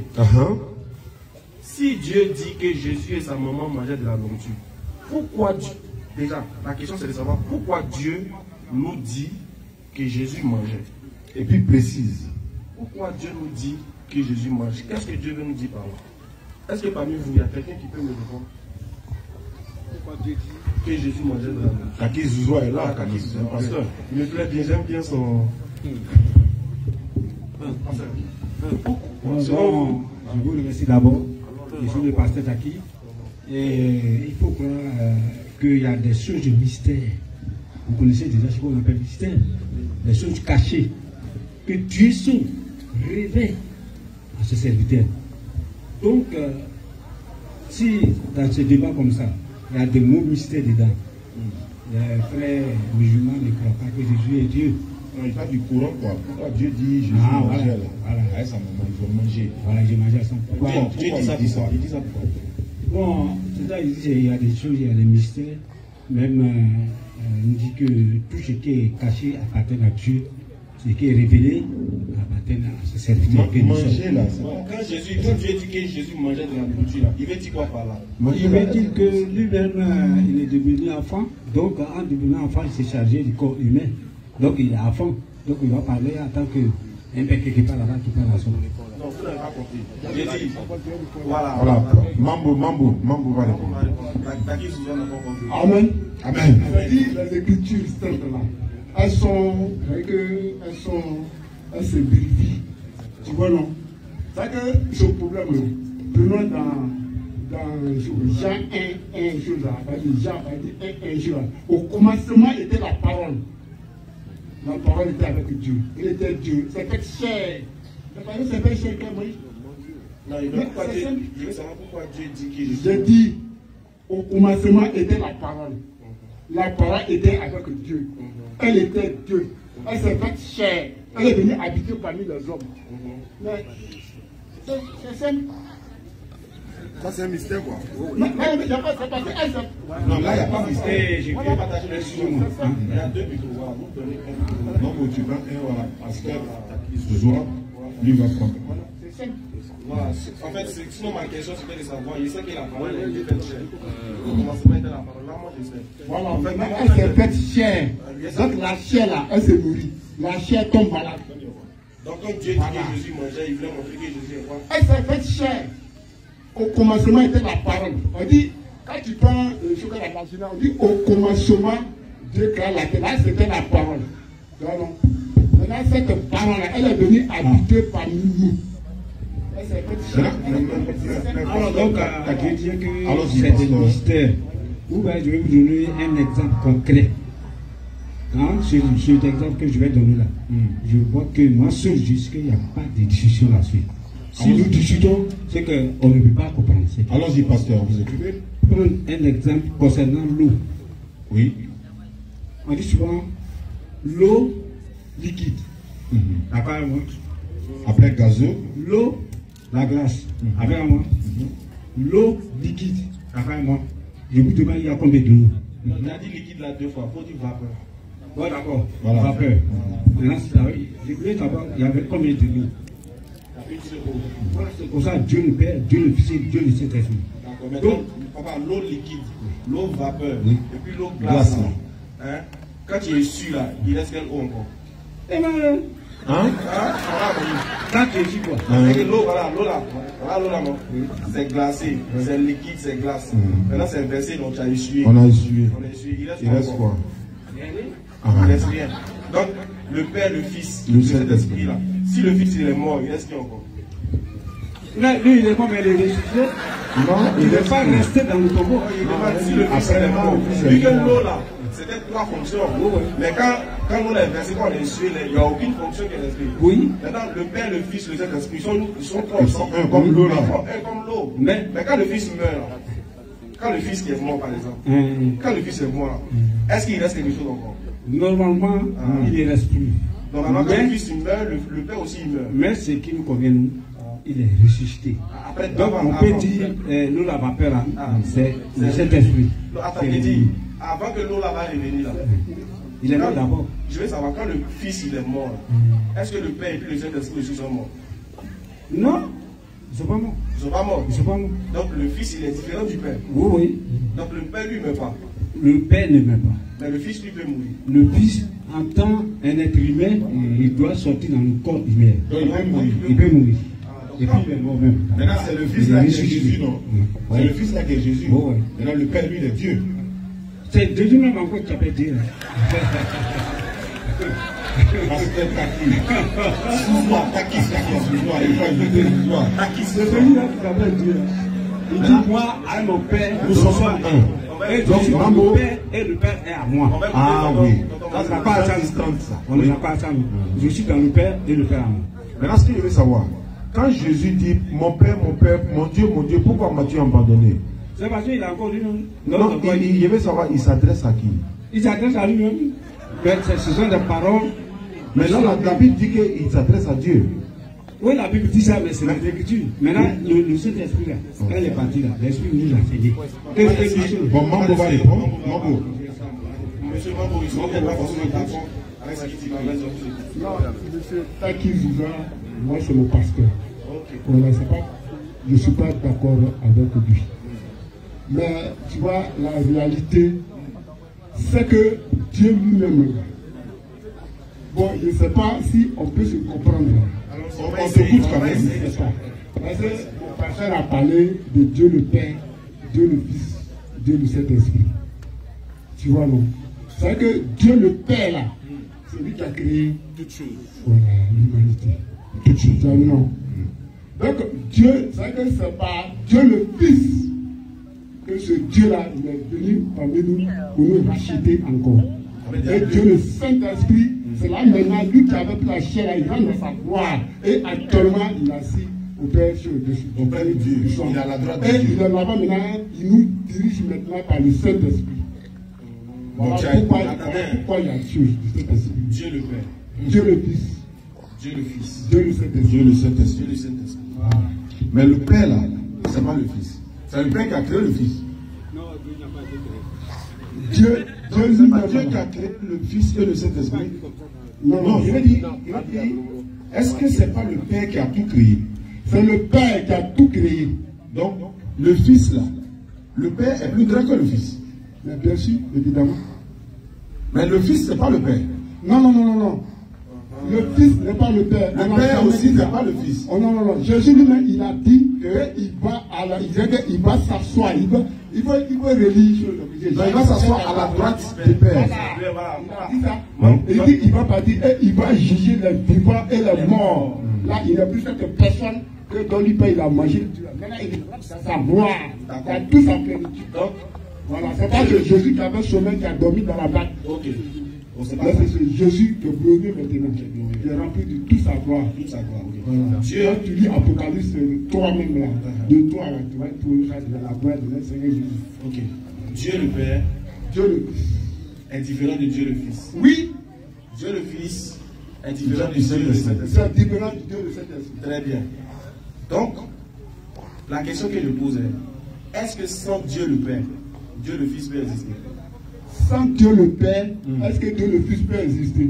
si Dieu dit que Jésus et sa maman mangeaient de la nourriture, pourquoi Dieu, déjà, la question c'est de savoir pourquoi Dieu nous dit que Jésus mangeait. Et puis précise. Pourquoi Dieu nous dit que Jésus mange? Qu'est-ce que Dieu veut nous dire par là? Est-ce que parmi vous, il y a quelqu'un qui peut me répondre? Pourquoi Dieu dit que Jésus mangeait de la nourriture? Kaki Zouzoua est là, c'est un pasteur. Il me plaît bien, j'aime bien son... Je vous remercie d'abord. Je suis le pasteur Taki. Et il faut croire qu'il y a des choses de mystère. Vous connaissez déjà ce qu'on appelle mystère. Des choses cachées. Que Dieu son révèle à ses serviteurs. Donc, si dans ce débat comme ça, il y a des mots mystères dedans, les frères musulmans ne croient pas que Jésus est Dieu. Non, il parle du courant, quoi. Pourquoi Dieu dit Jésus mangeait là? Voilà, à sa maman, ils vont manger. Voilà, j'ai mangé à son Pourquoi Dieu dit ça? Il dit ça pourquoi? Bon, c'est ça, il dit qu'il y a des choses, il y a des mystères. Même, il dit que tout ce qui est caché appartient à Dieu. Ce qui est révélé appartient à ses serviteurs. Manger là, quand Dieu dit que Jésus mangeait de la nourriture là, il veut dire quoi par là? Il veut dire que lui-même, il est devenu enfant. Donc, en devenant enfant, il s'est chargé du corps humain. Donc, il est enfant. Donc, il va parler en tant qu'un père qui parle là-bas, qui parle à son école. Non, vous n'avez pas compris. J'ai dit, voilà. Mambo va répondre. Amen. Amen. Ça dit les écritures saintes là. Elles se vérifient. Tu vois, non? C'est que ce problème, prenons dans Jean 1 jour là, Jean 1 jour là. Au commencement était la parole. La parole était avec Dieu. Il était Dieu. C'est fait chair. La parole s'est fait chair comme Moïse. Non, je veux savoir pourquoi Dieu dit que Jésus. J'ai dit, au commencement était la parole. La parole était avec Dieu. Elle était Dieu. Elle s'est faite chair. Elle est venue habiter parmi les hommes. Mais c'est simple. Ça, c'est un mystère, quoi. Non, mais il n'y a pas de mystère. Non, là, il n'y a pas de mystère. Je vais partager les sujets. Il y a deux micros. Vous prenez un. Non, tu prends un, voilà. Parce que Zoura, lui va prendre. C'est simple. Voilà. En fait, sinon ma question c'était de savoir, je sais que la parole est faite chair. Au commencement était la parole. Là, moi je sais. Voilà, en fait, elle s'est faite chair. Donc la chair là, elle se nourrit. La chair tombe malade. Donc quand Dieu dit que Jésus mangeait, il voulait montrer que Jésus est quoi? Elle s'est faite chair. Au commencement était la parole. On dit, quand tu prends le chocolat national, on dit au commencement, Dieu créa la terre. Là, c'était la parole. Non. Maintenant, cette parole-là, elle est venue habiter parmi nous. Elle s'est faite chair. Alors, donc, à Dieu dire que c'est des mystères. Je vais vous donner un exemple concret. Cet exemple que je vais donner là, je vois que moi seul, jusqu'il n'y a pas de discussion là-dessus. Si nous discutons, c'est qu'on ne peut pas comprendre. Allons-y, pasteur, vous écoutez. Prendre un exemple concernant l'eau. Oui. On dit souvent l'eau liquide. Apparemment, Après gazeux. L'eau, la glace, avec un mois. L'eau liquide, avec un mois. Je vous demande, il y a combien d'eau? On a dit liquide là 2 fois, il faut dire vapeur. Bon, d'accord. Voilà. Vapeur. Maintenant, je voulais savoir, il y avait combien d'eau? Voilà, c'est comme ça, Dieu le Père, Dieu le Fils et Dieu le Saint-Esprit. D'accord, maintenant, on parle l'eau liquide, l'eau vapeur, et puis l'eau glace. Hein? Quand tu es su là, il reste quelle eau encore? Eh ben, Quand tu es su quoi? L'eau, voilà, l'eau là, non? C'est glacé, c'est liquide, c'est glace. Maintenant, c'est inversé, donc tu as essuyé. On a essuyé. Il reste quoi? Il reste rien. Donc, le Père, le Fils, le Saint-Esprit là. Si le Fils il est mort, il reste qui encore? Là, lui, il est comme il est ressuscité. Non, il n'est pas resté dans le tombeau. Si le Fils il est mort, vu que l'eau là, c'était 3 fonctions. Mais quand l'eau est versée, quand on est essuyé, il n'y a aucune fonction qui est restée. Oui. Maintenant, le Père, le Fils, le Saint-Esprit, ils sont trois Ils aussi. sont un comme l'eau là. Un comme l'eau. Mais quand le Fils meurt, là, quand le Fils qui est mort par exemple, quand le Fils est mort, est-ce qu'il reste quelque chose encore? Normalement, il ne reste plus. Normalement, quand le Fils il meurt, le Père aussi il meurt. Mais ce qui nous convient, nous, il est ressuscité. Après, donc on peut dire, l'eau la vapeur, c'est le Saint-Esprit. Attends, il dit, avant que l'eau là va revenir là. Il est mort d'abord. Je veux savoir, quand le Fils il est mort, est-ce que le Père et puis le Saint-Esprit aussi sont morts? Non, ils ne sont pas morts. Ils ne sont pas morts. Ils sont pas morts. Donc le Fils il est différent du Père. Oui, oui. Donc le Père lui ne meurt pas. Le Père ne meurt pas. Mais le Fils lui peut mourir. Le Fils, en tant qu'un être humain, il doit sortir dans le corps humain. Donc il peut mourir. Il peut mourir. Et puis il est mort même. Maintenant c'est le Fils là qui est Jésus, non? C'est le Fils là qui est Jésus. Maintenant le Père lui il est Dieu. C'est Jésus même encore qui appelle Dieu. Parce que Taki. Sous-moi, Taki, sous-moi. Il faut ajouter sous-moi. Taki, c'est celui-là qui appelle Dieu. Il dit, moi, à mon Père, nous sommes un. Et donc, mon Père et le Père est à moi. Ah oui. On n'a pas à ça. On n'a pas à ça. Je suis dans le Père et le Père à moi. Maintenant, ce que je veux savoir, quand Jésus dit, mon Père, mon Dieu, pourquoi m'as-tu abandonné? C'est parce qu'il a encore dit non. Non, je veux savoir, il s'adresse à qui? Il s'adresse à lui-même. Mais ce sont des paroles. Mais là, la Bible dit qu'il s'adresse à Dieu. Oui, la Bible dit ça, mais c'est l'écriture. Maintenant, le Saint-Esprit, là, quand il est parti là, l'Esprit nous l'a fait. Bon, Mambo va répondre. Mambo. Monsieur Mambo, ils sont pas forcément d'accord avec ce qu'il dit. Non, monsieur Taki Zouza, moi c'est mon pasteur. Voilà, je ne suis pas d'accord avec lui. Mais tu vois, la réalité, c'est que Dieu lui-même. Bon, je ne sais pas si on peut se comprendre. On s'écoute quand même, je ne sais pas. Parce que le pasteur a parlé de Dieu le Père, Dieu le Fils, Dieu le Saint-Esprit. Tu vois, non? C'est vrai que Dieu le Père, là, c'est lui qui a créé toutes choses. Voilà, l'humanité. Toutes choses. Non. Donc, Dieu, c'est vrai que c'est pas Dieu le Fils que ce Dieu-là, il est venu parmi nous pour nous racheter encore. Et Dieu le Saint-Esprit, c'est là maintenant lui qui avait pris la chair, il rentre dans sa gloire. Et actuellement, il est assis au Père sur le dessus. Au Père de Dieu. Il a la droite de Dieu. Et il est là-bas maintenant, il nous dirige maintenant par le Saint-Esprit. Voilà pourquoi il y a Dieu, le Saint-Esprit. Dieu le Père. Dieu le Fils. Dieu le Fils. Dieu le Saint-Esprit. Dieu le Saint-Esprit. Dieu le Saint-Esprit. Mais le Père là, c'est pas le Fils. C'est le Père qui a créé le Fils. Non, Dieu n'a pas été créé. Dieu c'est pas Dieu qui a créé le Fils et le Saint-Esprit. Non, je veux dire, est-ce que c'est pas le Père qui a tout créé? C'est le Père qui a tout créé. Donc, le Fils là, le Père est plus grand que le Fils. Mais bien sûr, évidemment. Mais le Fils, c'est pas le Père. Non. Le Fils n'est pas le Père. Le Père aussi n'est pas le Fils. Oh non. Jésus lui-même, il a dit qu'il va s'asseoir. Il veut relire. Il va s'asseoir à la droite du Père. Il dit qu'il va partir et il va juger les vivants et les morts. Là, il n'y a plus cette personne que dans lui, il a mangé. Maintenant, il est sa gloire. Il a tout sa plénitude. Voilà, c'est pas que Jésus qui avait sommeil qui a dormi dans la bague. Ok. Là, c'est Jésus qui est glorieux maintenant. Il est rempli de toute sa gloire. Toute sa gloire. Voilà. Dieu. Quand tu lis Apocalypse, toi-même là, de toi, là, tu vas trouver ça dans la gloire de Seigneur Jésus. Ok. Dieu le Père. Dieu le Fils. Est différent de Dieu le Fils. Oui. Dieu le Fils est différent du Dieu de Saint-Esprit. C'est différent du Dieu de Saint-Esprit. Très bien. Donc, la question que je pose est, est-ce que sans Dieu le Père, Dieu le Fils peut exister? Sans Dieu le Père, est-ce que Dieu le Fils peut exister?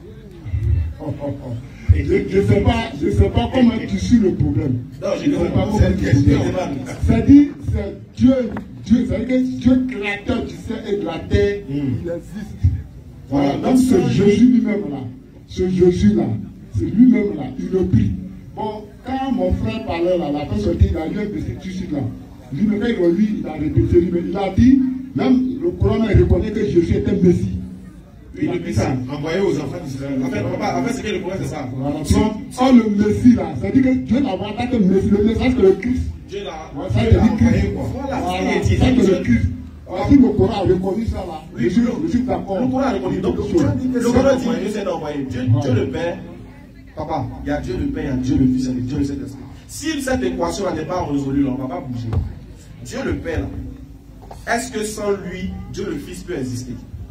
Je ne sais pas comment tu suis le problème. Non, je ne sais pas comment tu suis le problème. C'est-à-dire, c'est c'est-à-dire que Dieu créateur du ciel et de la terre, il existe. Voilà, donc ce Jésus lui-même là, ce Jésus-là, c'est lui-même là, il le prie. Bon, quand mon frère parlait là, la personne dit, il a lu un verset ici là. Lui-même, quand il a répété, lui-même, il a dit, même le Coran reconnaît que Jésus est un Messie. Oui, depuis ça, envoyé aux enfants d'Israël. En fait, c'est que le problème, c'est ça. Voilà. Donc, le Messie là, c'est-à-dire que Dieu n'a pas tant que Messie, le message que le Christ. Dieu l'a envoyé quoi. Voilà, c'est le Christ. Si le Coran a reconnu ça là, je suis d'accord. Le Coran a reconnu. Donc, le Coran dit que Dieu s'est envoyé. Dieu le Père, papa, il y a Dieu le Père, il y a Dieu le Fils, il y a Dieu le Saint-Esprit. Si cette équation n'est pas résolue, là, on ne va pas bouger. Dieu le Père, là, est-ce que sans lui, Dieu le Fils peut exister?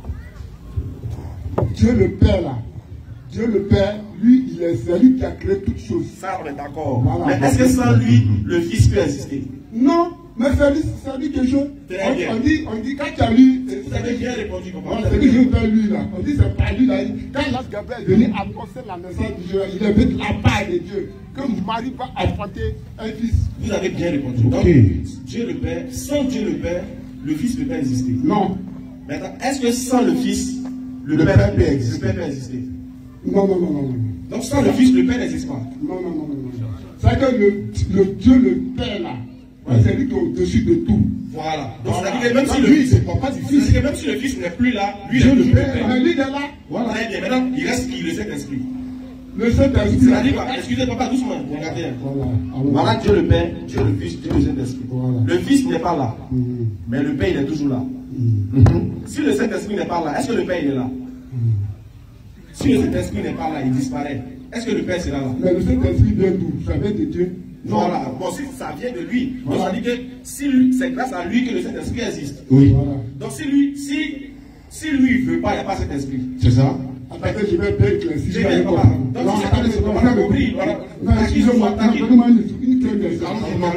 Dieu le Père là, Dieu le Père, lui, c'est lui qui a créé toutes choses. Ça, on est d'accord. Voilà. Mais est-ce que sans lui, le Fils peut exister? Non, mais ça dit quelque chose. On dit quand tu as lu. Vous avez bien répondu, papa. C'est que je veux lui là. On dit c'est pas lui là. Quand l'ange Gabriel est venu annoncer la naissance du Dieu, il est venu de la part de Dieu. Que Marie va enfanter un fils. Vous avez bien répondu. Donc, Dieu le Père, sans Dieu le Père, le Fils ne peut pas exister. Non. Maintenant, est-ce que sans le Fils, le Père peut exister? Non. Donc sans le Fils, le Père n'existe pas. Non. C'est que le Dieu, le Père là, c'est lui qui est au-dessus de tout. Voilà. Donc c'est-à-dire que même si le Fils, c'est pas difficile. C'est-à-dire que même si le Fils n'est plus là, lui Dieu est le toujours Père. Mais lui il est là. Voilà. Très bien. Maintenant, il reste qui? Le Saint-Esprit. Le Saint-Esprit. C'est-à-dire, excusez papa, doucement, regardez. Voilà Dieu le Père, Dieu le Fils, Dieu le Saint-Esprit. Le Fils n'est pas là. Mais le Père, il est toujours là. Si le Saint-Esprit n'est pas là, est-ce que le Père, il est là? Si le Saint-Esprit n'est pas là, il disparaît. Est-ce que le Père sera là? Mais le Saint-Esprit vient d'où? Ça vient de Dieu. Non, voilà. Bon, si ça vient de lui, donc ça dit que si c'est grâce à lui que le Saint-Esprit existe. Oui. Voilà. Donc si lui ne veut pas, il n'y a pas Saint-Esprit. C'est ça? Attendez, je vais bien éclaircir. Donc on a compris. Non, excusez-moi, donnez-moi une question.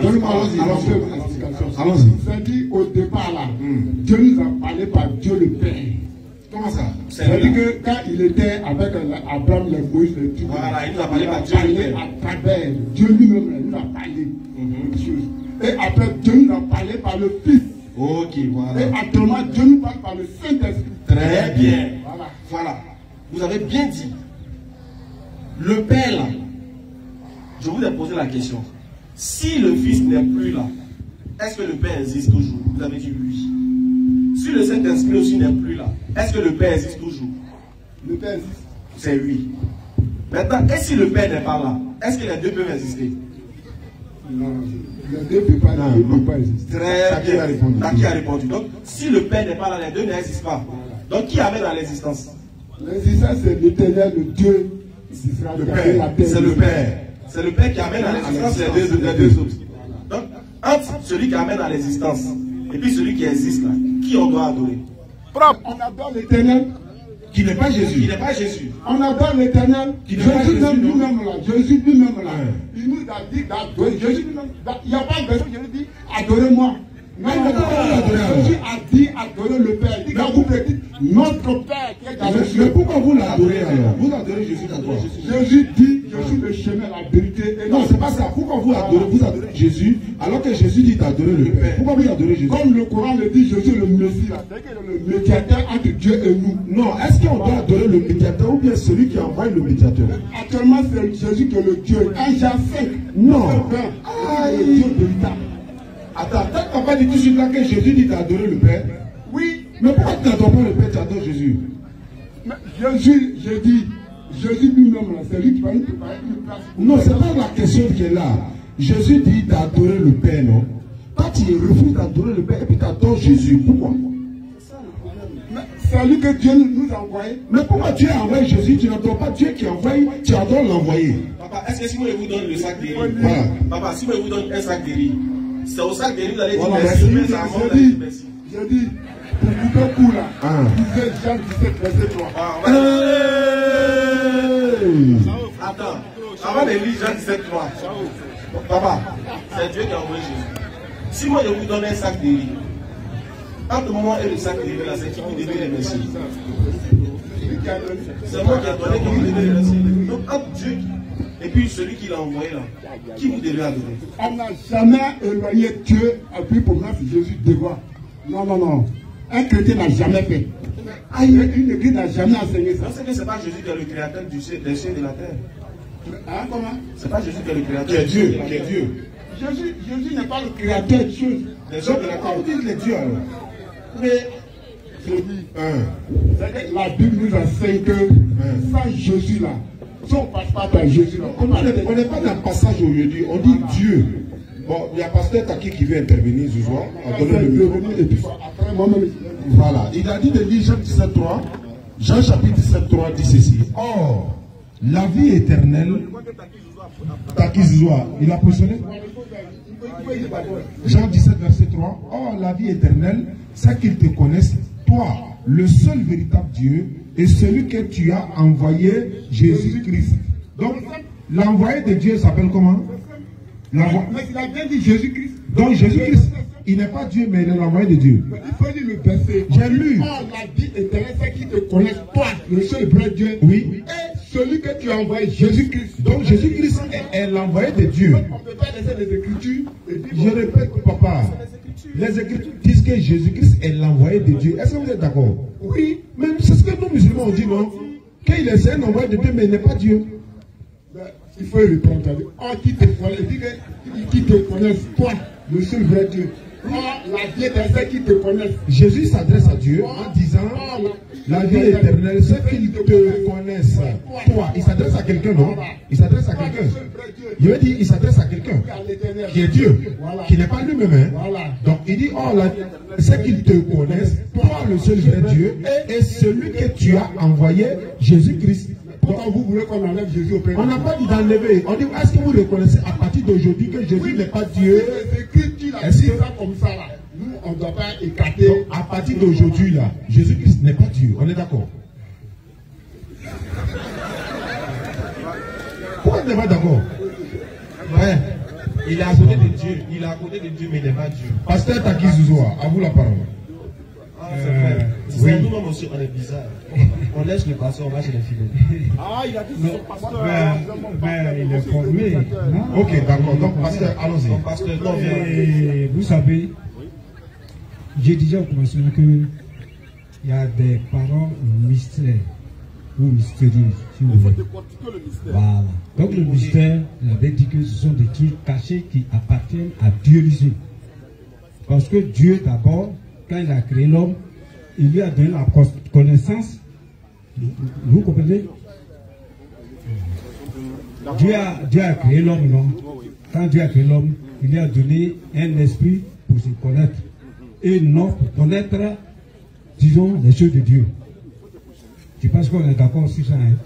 Allons-y. C'est-à-dire au départ là, Dieu nous a parlé par Dieu le Père. Comment ça? C'est-à-dire que quand il était avec Abraham, le Moïse, le tout, voilà, il nous a parlé par Dieu le Père. À travers Dieu lui-même, il nous a parlé de choses. Et après, Dieu nous a parlé par le Fils. Ok, voilà. Et actuellement, Dieu nous parle par le Saint-Esprit. Très bien. Voilà. Vous avez bien dit. Le Père là, je vous ai posé la question. Si le Fils n'est plus là, est-ce que le Père existe toujours? Vous avez dit oui. Si le Saint-Esprit aussi n'est plus là, est-ce que le Père existe toujours? Le Père existe. C'est oui. Maintenant, et si le Père n'est pas là, est-ce que les deux peuvent exister? Non, les deux ne peuvent pas exister. Très bien. Qui a répondu? Donc, si le Père n'est pas là, les deux n'existent pas. Donc, qui amène à l'existence? L'existence, c'est l'Éternel, le Dieu d'Israël. Le Père. C'est le Père. C'est le Père qui amène à l'existence les deux autres. Donc, entre celui qui amène à l'existence et puis celui qui existe là, qui on doit adorer? On adore l'Éternel. Qui n'est pas Jésus. Qui n'est pas Jésus. On adore l'Éternel. Jésus lui-même là. Jésus lui-même là. Il nous a dit d'adorer. Jésus lui-même. Il n'y a pas de verset. Jésus dit adorez-moi. Non, Jésus a dit adorer le Père. Il dit quand vous dites notre Père qui est dans le ciel. Mais pourquoi vous l'adorez alors? Vous adorez Jésus d'abord. Jésus dit je suis le chemin, la vérité. Non, c'est pas ça. Pourquoi vous adorez Jésus alors que Jésus dit d'adorer le Père? Pourquoi vous adorez Jésus? Comme le Coran le dit, Jésus est le Messie. C'est le médiateur entre Dieu et nous. Non, est-ce qu'on doit adorer le médiateur ou bien celui qui envoie le médiateur? Actuellement, c'est Jésus qui est le Dieu. En Jean 5. Non. Le Dieu véritable. Attends, t'as pas dit tout de suite là que Jésus dit d'adorer le Père? Oui. Mais pourquoi tu n'adores pas le Père, tu adores Jésus? Mais Jésus, j'ai dit, Jésus lui-même, c'est lui qui va nous préparer une place. Non, c'est pas la question qui est là. Jésus dit d'adorer le Père, non? Toi, tu refuses d'adorer le Père et puis tu adores Jésus. Pourquoi? C'est ça le problème. C'est lui que Dieu nous a envoyé. Mais pourquoi Dieu a envoyé Jésus? Tu n'adores pas Dieu qui envoie, tu adores l'envoyer. Papa, est-ce que si moi je vous donne le sac de riz? Voilà. Papa, si moi je vous donne un sac de riz, c'est au sac de riz, vous allez dire merci. J'ai dit, pour couper coup là, disait Jean 17, verset 3. Attends, avant de lire Jean 17:3, papa, c'est Dieu qui a envoyé Jésus. Si moi je vous donne un sac de riz, entre moi et le sac de riz, là, c'est qui vous devez les remercier? C'est moi qui ai donné qui vous devez les remercier. Donc entre Dieu et puis celui qui l'a envoyé là, qui vous devez adorer? On n'a jamais éloigné Dieu et puis pour mettre Jésus devant. Non, non, non. Un chrétien n'a jamais fait. Une église n'a jamais enseigné ça. Non, c'est que ce n'est pas Jésus qui est le créateur des cieux et de la terre. Hein, comment? C'est pas Jésus qui est le créateur. Qui est Dieu, qui est Dieu. Jésus n'est pas le créateur des choses. Des cieux de la terre. Vous dites les dieux alors. Mais la Bible nous enseigne que sans Jésus là, si on ne passe pas par Jésus là, on n'est pas dans le passage aujourd'hui, on dit Dieu. Bon, il y a pasteur Taki qui veut intervenir ce soir. Et puis après moi-même. Voilà, il a dit de lire Jean 17:3. Jean chapitre 17:3 dit ceci. Or, la vie éternelle, Taki Zouzoua, il a positionné Jean 17 verset 3. Or, la vie éternelle, c'est qu'ils te connaissent, toi, le seul véritable Dieu, et celui que tu as envoyé, Jésus-Christ. Donc, l'envoyé de Dieu s'appelle comment? Mais il a bien dit Jésus-Christ. Donc Jésus-Christ, il n'est pas Dieu, mais il est l'envoyé de Dieu. Il faut lire le verset. J'ai lu. Oh, la vie éternelle, c'est qui te connaissent, toi, le seul vrai Dieu. Oui. Et celui que tu as envoyé, Jésus-Christ. Donc Jésus-Christ est l'envoyé de Dieu. On ne peut pas laisser les Écritures. Je répète, papa. Les Écritures disent que Jésus-Christ est l'envoyé de Dieu. Est-ce que vous êtes d'accord? Oui. Mais c'est ce que nous musulmans ont dit, non? Qu'il est un envoyé de Dieu, mais il n'est pas Dieu. Il faut répondre. Oh, qui te connaît, qui te connaissent, toi, le seul vrai Dieu. Oh, la vie éternelle, qui te connaissent. Jésus s'adresse à Dieu en disant la vie éternelle, c'est qu'ils te connaissent. Toi, il s'adresse à quelqu'un, non? Il s'adresse à quelqu'un. Il veut dire, il s'adresse à quelqu'un qui est Dieu, qui n'est pas lui-même. Donc il dit, oh, c'est qu'ils te connaissent, toi, le seul vrai Dieu, et celui que tu as envoyé, Jésus-Christ. Pourquoi vous voulez qu'on enlève Jésus au Père? On n'a pas dit d'enlever. On dit, est-ce que vous reconnaissez à partir d'aujourd'hui que Jésus n'est pas Dieu? Est-ce que ça comme ça là? Nous, on ne doit pas écarter. Donc, à partir d'aujourd'hui là, Jésus-Christ n'est pas Dieu. On est d'accord? Pourquoi on n'est pas d'accord? Ouais. Il est à côté de Dieu. Il est à côté de Dieu, mais il n'est pas Dieu. Pasteur Taki Zouzoua, à vous la parole. C'est nous-mêmes aussi, on est bizarre. On laisse le pasteur, on va chez les fidèles. Ah, il a dit que son pasteur. Il est formé. Ok, d'accord. Donc, pasteur, allons-y. Pasteur, non, vous savez, j'ai déjà commencé qu'il y a des parents mystères ou mystérieux. Si vous voulez. Voilà. Donc, le mystère, il avait dit que ce sont des dieux cachés qui appartiennent à Dieu lui-même. Parce que Dieu, d'abord, quand il a créé l'homme, il lui a donné la connaissance. Vous comprenez? Dieu a créé l'homme, non? Quand Dieu a créé l'homme, il lui a donné un esprit pour se connaître. Et non pour connaître, disons, les choses de Dieu. Je pense qu'on est d'accord sur ça. Hein?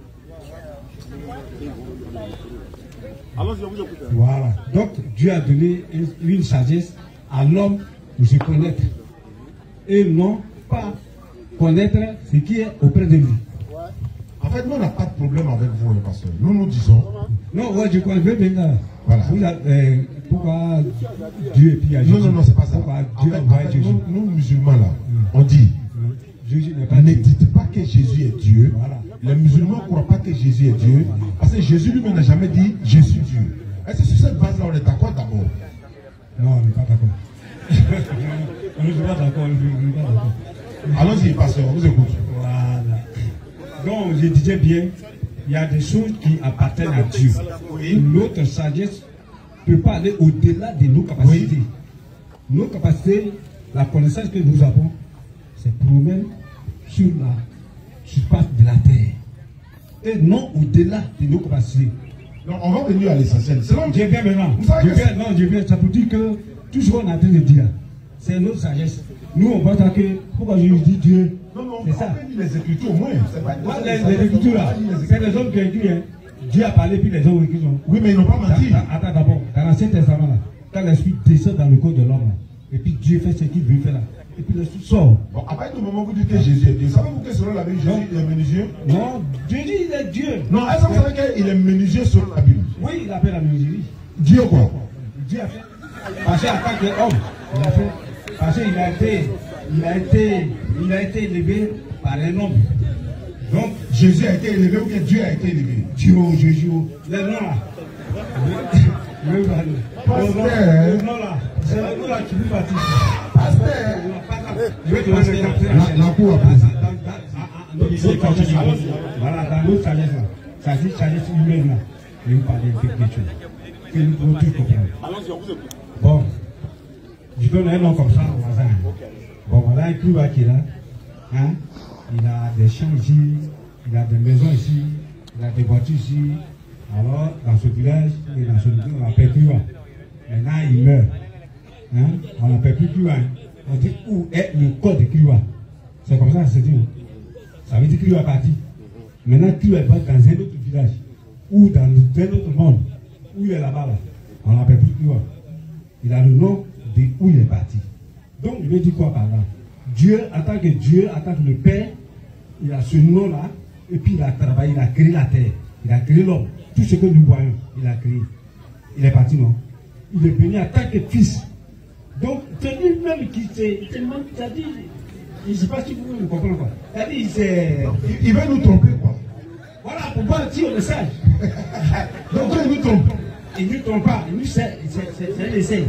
Voilà. Donc, Dieu a donné une sagesse à l'homme pour se connaître. Et non pas connaître ce qui est auprès de lui. En fait, nous, on n'a pas de problème avec vous, le pasteur. Nous, nous disons. Non, ouais, je connais bien. Voilà. Pourquoi Dieu est puis à Jésus? Non, c'est pas ça. En fait, nous, musulmans, là, on dit. Ne dites pas que Jésus est Dieu. Voilà. Les musulmans ne croient pas que Jésus est Dieu. Parce que Jésus lui-même n'a jamais dit je suis Dieu. Est-ce que sur cette base-là, on est d'accord d'abord? Non, on n'est pas d'accord. On n'est pas d'accord. Allons-y, pasteur, on vous écoute. Voilà. Donc, je disais bien, il y a des choses qui appartiennent à Dieu. Notre sagesse ne peut pas aller au-delà de nos capacités. Nos capacités, la connaissance que nous avons, c'est promène sur la surface de la terre. Et non au-delà de nos capacités. Donc, on va venir à l'essentiel. Je viens maintenant. Je viens. Ça pour dire que tout ce qu'on est en train de dire, c'est notre sagesse. Nous, on va attaquer. Pourquoi je dis Dieu? C'est ça. Les Écritures, au moins. Les Écritures, là. C'est les hommes qui ont écrit. Hein. Dieu a parlé, puis les hommes ont écrit. Oui, mais ils n'ont pas menti. Attends d'abord. Dans l'Ancien Testament, là, quand l'Esprit descend dans le corps de l'homme, Et puis Dieu fait ce qu'il veut faire là. Et puis l'esprit sort. Bon, à partir du moment où vous dites que Jésus est Dieu, savez-vous que selon la Bible, Jésus est menuisier? Non, Dieu dit il est Dieu. Non, est-ce que vous savez qu'il est menuisier selon la Bible? Oui, il appelle la menuiserie. Dieu quoi? Dieu a fait. Parce qu'en tant qu'homme, il a fait. Parce qu'il a été élevé par un homme. Donc, Jésus a été élevé ou que Dieu a été élevé? Dieu, Jésus, les noms là. Le nom là. C'est le nom là qui nous baptise. La cour a posé. Voilà, dans notre sagesse là. Ça dit sagesse humaine là. Et vous parlez de quelque chose. Que nous pouvons tous comprendre. Bon. Je donne un nom comme ça au voisin. Bon, voilà un climat qui est là. Hein? Il a des champs ici, il a des maisons ici, il a des voitures ici. Alors, dans ce village, et dans ce village, on l'appelle climat. Maintenant, il meurt. Hein? On l'appelle plus climat. On dit où est le corps de climat. C'est comme ça que ça se dit. Ça veut dire qu'il est parti. Maintenant, climat va dans un autre village, ou dans un autre monde, où il est là-bas. Là. On l'appelle plus climat. Il a le nom de où il est parti. Donc, il veut dire quoi par là? Dieu, en tant que Dieu, en tant que le Père, il a ce nom-là, et puis il a travaillé, il a créé la terre, il a créé l'homme. Tout ce que nous voyons, il a créé. Il est parti, non? Il est venu en tant que fils. Donc, c'est lui-même qui s'est. C'est-à-dire, je ne sais pas si vous me comprenez quoi. C'est-à-dire, il veut nous tromper, quoi. Voilà, pour voir si on est sage. Donc, Dieu nous trompe. Il ne nous trompe pas, il nous sait, c'est un essai.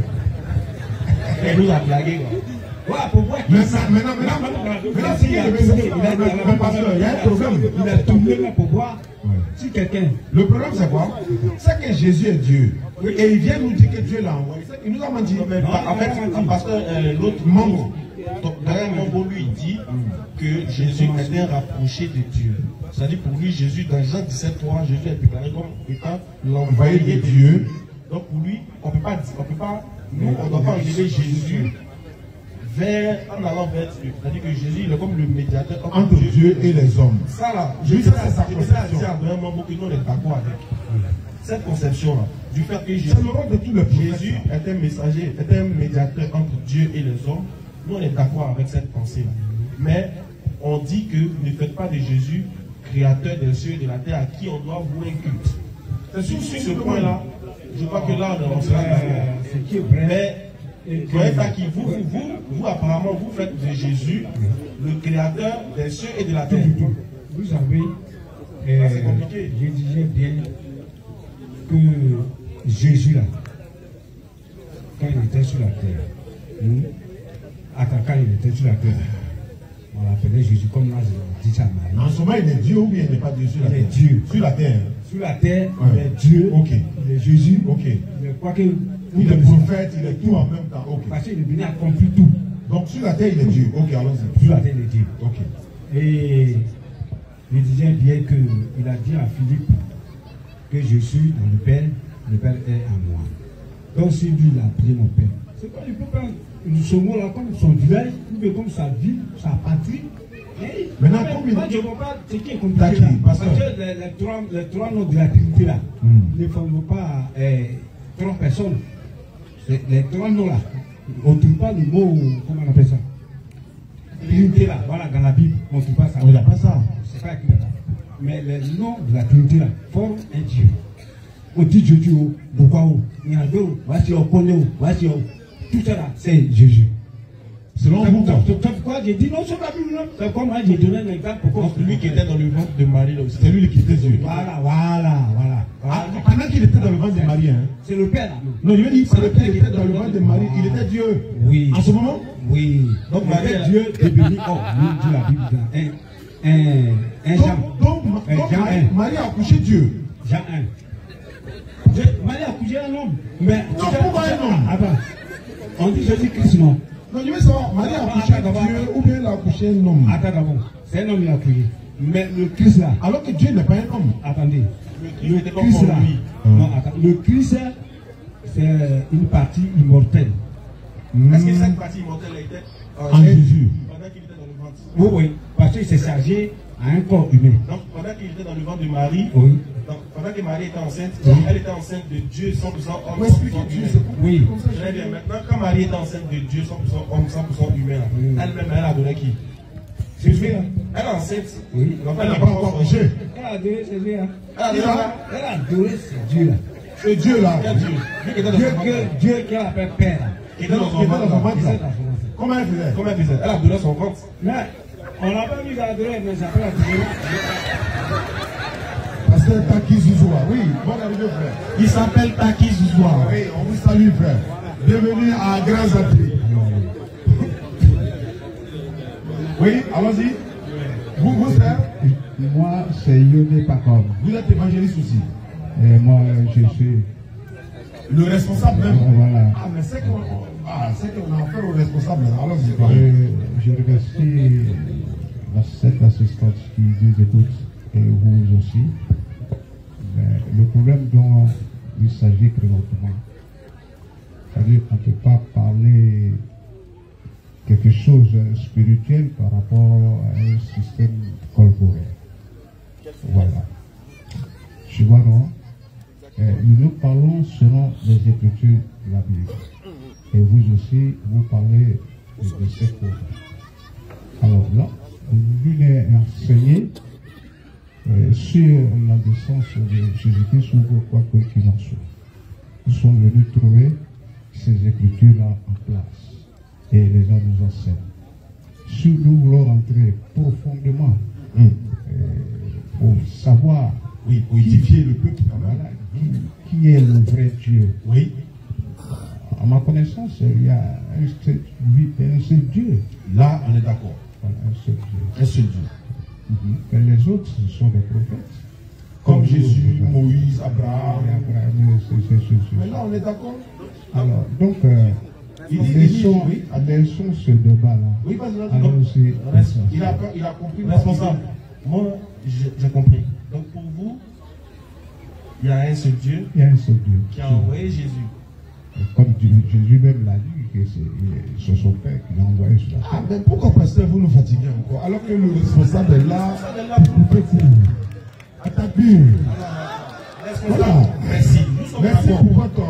Il nous a blagué, quoi. Voilà, pour voir qu'il maintenant, il y a un problème. Il a tourné là pour voir si quelqu'un. Le problème, c'est quoi? C'est que Jésus est Dieu. Et il vient nous dire que Dieu l'a envoyé. Il nous a menti. En fait, parce que l'autre Mambo, d'ailleurs, Mambo lui dit que Jésus était rapproché de Dieu. C'est-à-dire pour lui, Jésus, dans Jean 17:3, Jésus est déclaré comme étant l'envoyé de Dieu. Donc pour lui, on ne peut pas, nous, on ne doit pas enlever Jésus en allant vers Dieu. C'est-à-dire que Jésus, il est comme le médiateur entre Dieu et les hommes. Ça là, je vais dire à Mambo que nous on est d'accord avec cette conception-là, du fait que Jésus est un messager, est un médiateur entre Dieu et les hommes. Nous on est d'accord avec cette pensée-là. Mais on dit que ne faites pas de Jésus créateur des cieux et de la terre à qui on doit vouer un culte. C'est sur ce point-là, je crois que là on sera d'accord. Mais vous, apparemment, vous faites de Jésus le créateur des cieux et de la terre. Vous savez, c'est compliqué. Je disais bien que Jésus, là, quand il était sur la terre, quand il était sur la terre, on l'appelait Jésus comme là, je dis ça à Marie. En ce moment, il est Dieu ou bien il n'est pas Dieu sur la terre? Il est Dieu. Sur la terre. Sur la terre, il est Dieu. Ok. Il est Jésus. Ok. Il est quoi que. Il est prophète, il est tout en même temps. Okay. Parce qu'il est venu accomplir tout. Donc sur la terre, il est Dieu. Ok, allons-y. Sur la terre, il est Dieu. Ok. Et je disais bien qu'il a dit à Philippe que je suis dans le Père est en moi. Donc si lui, il a appelé mon Père, c'est pas, il peut prendre ce mot-là comme son village, ou bien comme sa ville, sa patrie. Et maintenant, moi, je ne vois pas ce qui est compliqué là. Parce que les trois noms de la Trinité là, ne forment pas 3 personnes. Les 3 noms là, on ne trouve pas le mot, comment on appelle ça? Trinité là, voilà, dans la Bible, on ne trouve pas ça. On n'a pas ça. C'est pas écrit là. Mais les noms de la Trinité là forment un Dieu. On dit Dieu, pourquoi? Il y a deux, voici on connaît, voici on. Tout ça là, c'est Jésus. Selon vous, c'est pourquoi j'ai dit non, c'est la Bible. C'est comme moi, j'ai donné un exemple. Pourquoi celui qui était dans le ventre de Marie, c'est lui qui était Dieu. Voilà. Pendant qu'il était dans le ventre de Marie, hein. C'est le Père là. Non, je veux dire, c'est le Père qui était dans le ventre de Marie, il était Dieu. Oui. En ce moment? Oui. Donc Marie, Dieu est béni. Oh, nous dit la Bible dans Jean 1. Marie a accouché Dieu. Jean 1. Marie a accouché un homme. Mais pourquoi un homme? Attends. On dit Jésus-Christ, non? Non, je veux savoir, Marie a accouché Dieu ou bien elle a accouché un homme? Attends d'abord. C'est un homme qui a accouché. Mais le Christ là. Alors que Dieu n'est pas un homme. Attendez. Le Christ là. Non, attends. Le Christ, c'est une partie immortelle. Est-ce que cette partie immortelle était en Jésus? Pendant qu'il était dans le ventre? Oui. Parce qu'il s'est chargé à un corps humain. Donc pendant qu'il était dans le ventre de Marie, oui. Donc pendant que Marie était enceinte, oui. Elle était enceinte de Dieu 100% homme, 100% humain. Oui. Très bien. Maintenant, quand Marie était enceinte de Dieu 100% homme, 100% humain, elle-même, elle a donné qui? Jésus. Elle est enceinte. Oui. Donc elle n'a pas encore Dieu. Elle a donné Jésus. Elle a donné ce Dieu là. Ce Dieu là. Dieu qu'elle appelle Père. Qui était dans son ventre. Comment elle faisait? Comment elle faisait? Elle a donné son ventre. Mais on n'a pas mis à donner, mais j'appelle à donner. Pasteur Taki Zouzoua, oui, bonne arrivée frère. Il s'appelle Taki Zouzoua. Oui, on vous salue frère. Bienvenue à Grand Zatri. Oui, allons-y. Vous frère? Moi, c'est Yone Pakom. Vous êtes évangéliste aussi? Et moi, je suis le responsable même. Voilà. Ah, mais c'est qu'on a affaire au responsable. Allons-y. Je remercie cette assistance qui nous écoute et vous aussi. Mais le problème dont il s'agit présentement, c'est-à-dire qu'on ne peut pas parler quelque chose de spirituel par rapport à un système corporel. Voilà. Tu vois, non? Nous parlons selon les Écritures de la Bible. Et vous aussi, vous parlez de ces choses. Alors là, vous venez enseigner sur la naissance de Jésus-Christ ou quoi qu'il en soit. Nous sommes venus trouver ces Écritures-là en place. Et les gens nous enseignent. Si nous voulons rentrer profondément pour savoir, oui, pour édifier le peuple, voilà, qui est le vrai Dieu. Oui. À ma connaissance, il y a un seul Dieu. Là, on est d'accord. Voilà, un seul Dieu. Un seul Dieu. Mais les autres, ce sont des prophètes. Comme Jésus, Moïse, Abraham. Mais là, on est d'accord. Alors, donc, laissons ce débat-là. Oui, vas-y. Il a compris. Responsable. Moi, j'ai compris. Donc, pour vous, il y a un seul Dieu. Il y a un seul Dieu. Qui a envoyé Jésus. Comme Jésus même l'a dit, que c'est son Père qui l'a envoyé sur la terre. Ah, mais pourquoi, pasteur, vous nous fatiguez encore? Alors que le responsable est là pour couper attaquer. Voilà. Merci. Merci pour votre.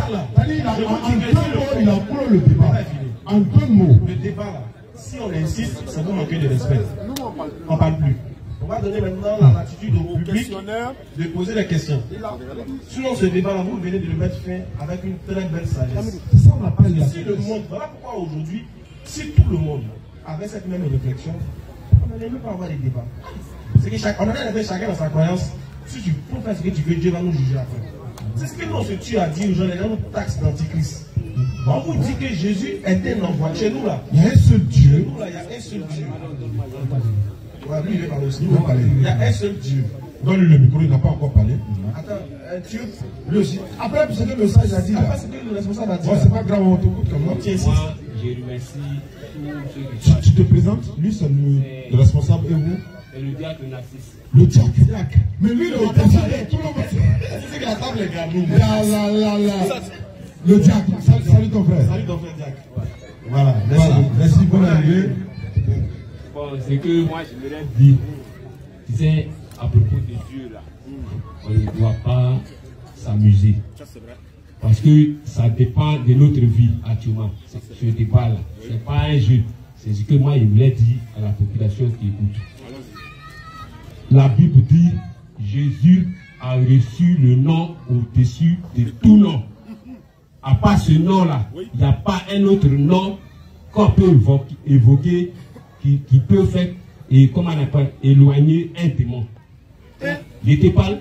Il a clos le débat. En deux mots. Le débat là, si on insiste, ça vous manquer de respect. On ne parle plus. On va donner maintenant la latitude au public de poser des questions. Sinon, ce débat-là, vous venez de le mettre fin avec une très belle sagesse. C'est ça, on appelle la si le monde, voilà pourquoi aujourd'hui, si tout le monde avait cette même réflexion, on n'allait même pas avoir des débats. C'est que on allait chacun dans sa croyance. Si tu peux faire ce que tu veux, Dieu va nous juger après. C'est ce que nous, tu as dit aux gens, les gens nous taxent d'antichrist. On vous dit que Jésus est un envoi. Chez nous là, il y a un seul Dieu. Chez nous là, il y a un seul Dieu. Ouais, lui, il est parlé aussi. Il y a un seul Dieu. Donne-lui le micro, il n'a pas encore parlé. Attends, un Dieu. Lui aussi. Après, c'est que le message a dit. Après, c'est que le responsable a dit. C'est pas grave, on t'écoute comme moi. Je remercie tous ceux qui tu te présentes. Lui, c'est le responsable et vous? Et le diacre Narcisse. Le diacre. Mais lui, le diacre, tout le monde. C'est que la table est garnie. Le diacre. Salut ton frère. Salut ton frère diacre. Voilà. Merci pour l'arrivée. Bon, c'est que moi, j'aimerais dire, tu sais, à propos de Dieu, là, on ne doit pas s'amuser. Parce que ça dépend de notre vie actuellement. Ce débat-là, ce n'est pas un jeu. C'est ce que moi, je voulais dire à la population qui écoute. La Bible dit, Jésus a reçu le nom au-dessus de tout nom. À part ce nom-là, il n'y a pas un autre nom qu'on peut évoquer qui peut faire, et comment on appelle, éloigner un démon. Je te parle,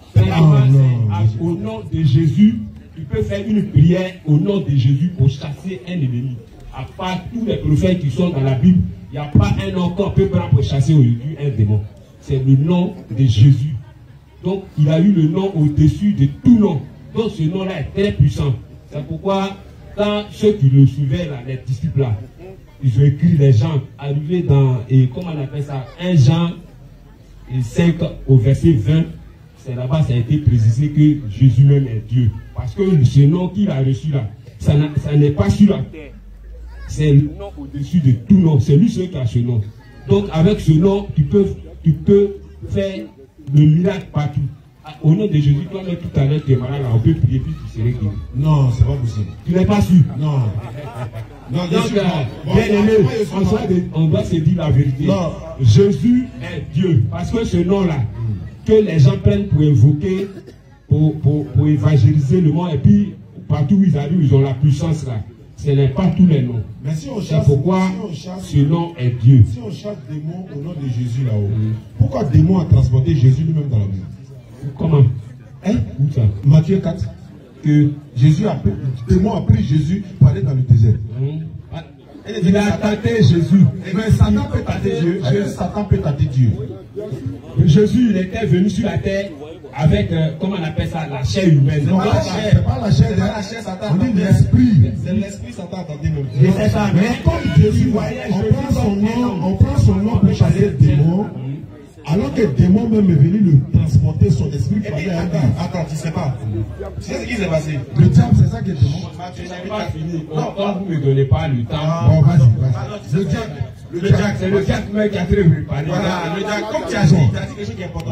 au nom de Jésus, tu peux faire une prière au nom de Jésus pour chasser un ennemi. À part tous les prophètes qui sont dans la Bible, il n'y a pas un nom qu'on peut prendre pour chasser aujourd'hui un démon. C'est le nom de Jésus. Donc, il a eu le nom au-dessus de tout nom. Donc, ce nom-là est très puissant. C'est pourquoi, quand ceux qui le suivaient, là, les disciples, là, ils ont écrit les gens, arrivés dans, et comment on appelle ça, 1 Jean 5 au verset 20, c'est là-bas, ça a été précisé que Jésus même est Dieu. Parce que ce nom qu'il a reçu là, ça n'est pas sur la terre. C'est le nom au-dessus de tout nom. C'est lui seul qui a ce nom. Donc, avec ce nom, tu peux tu peux faire le miracle partout. Au nom de Jésus, toi-même tout à l'heure, tu es malade, on peut prier puis tu serais guéri. Non, c'est pas possible. Tu n'es pas sûr? Non. Non, donc, bien aimé, on doit se dire la vérité. Non. Jésus est Dieu. Parce que ce nom-là, que les gens prennent pour invoquer, pour évangéliser le monde, et puis partout où ils arrivent, ils ont la puissance là. Ce n'est pas tous les noms. Si c'est pourquoi ce nom est Dieu. Si on chasse des mots au nom de Jésus là-haut, pourquoi démon a transporté Jésus lui-même dans la mer? Comment? Hein? Où ça? Matthieu 4. Que Jésus a pris, démon a pris Jésus pour aller dans le désert. Il a tenté Jésus. Mais Satan peut tenter Dieu. Satan peut tenter Dieu. Jésus, il était venu sur la terre avec, comment on appelle ça, la chair humaine. Non, c'est pas la chair, Satan. On dit l'esprit. C'est l'esprit Satan a tenté même. C'est ça. Mais comme Jésus, on prend son nom pour chasser le démon. Alors que le démon même est venu le transporter son esprit. Et puis, attends, tu sais pas. Tu sais ce qui s'est passé? Le diable, c'est ça qui est démon. Je n'ai pas fini. Quand vous ne me donnez pas le temps. Bon, vas-y. Le diable. Le diable, c'est le diable qui a très préparé. Voilà, le diable, comme tu as dit quelque chose qui est important.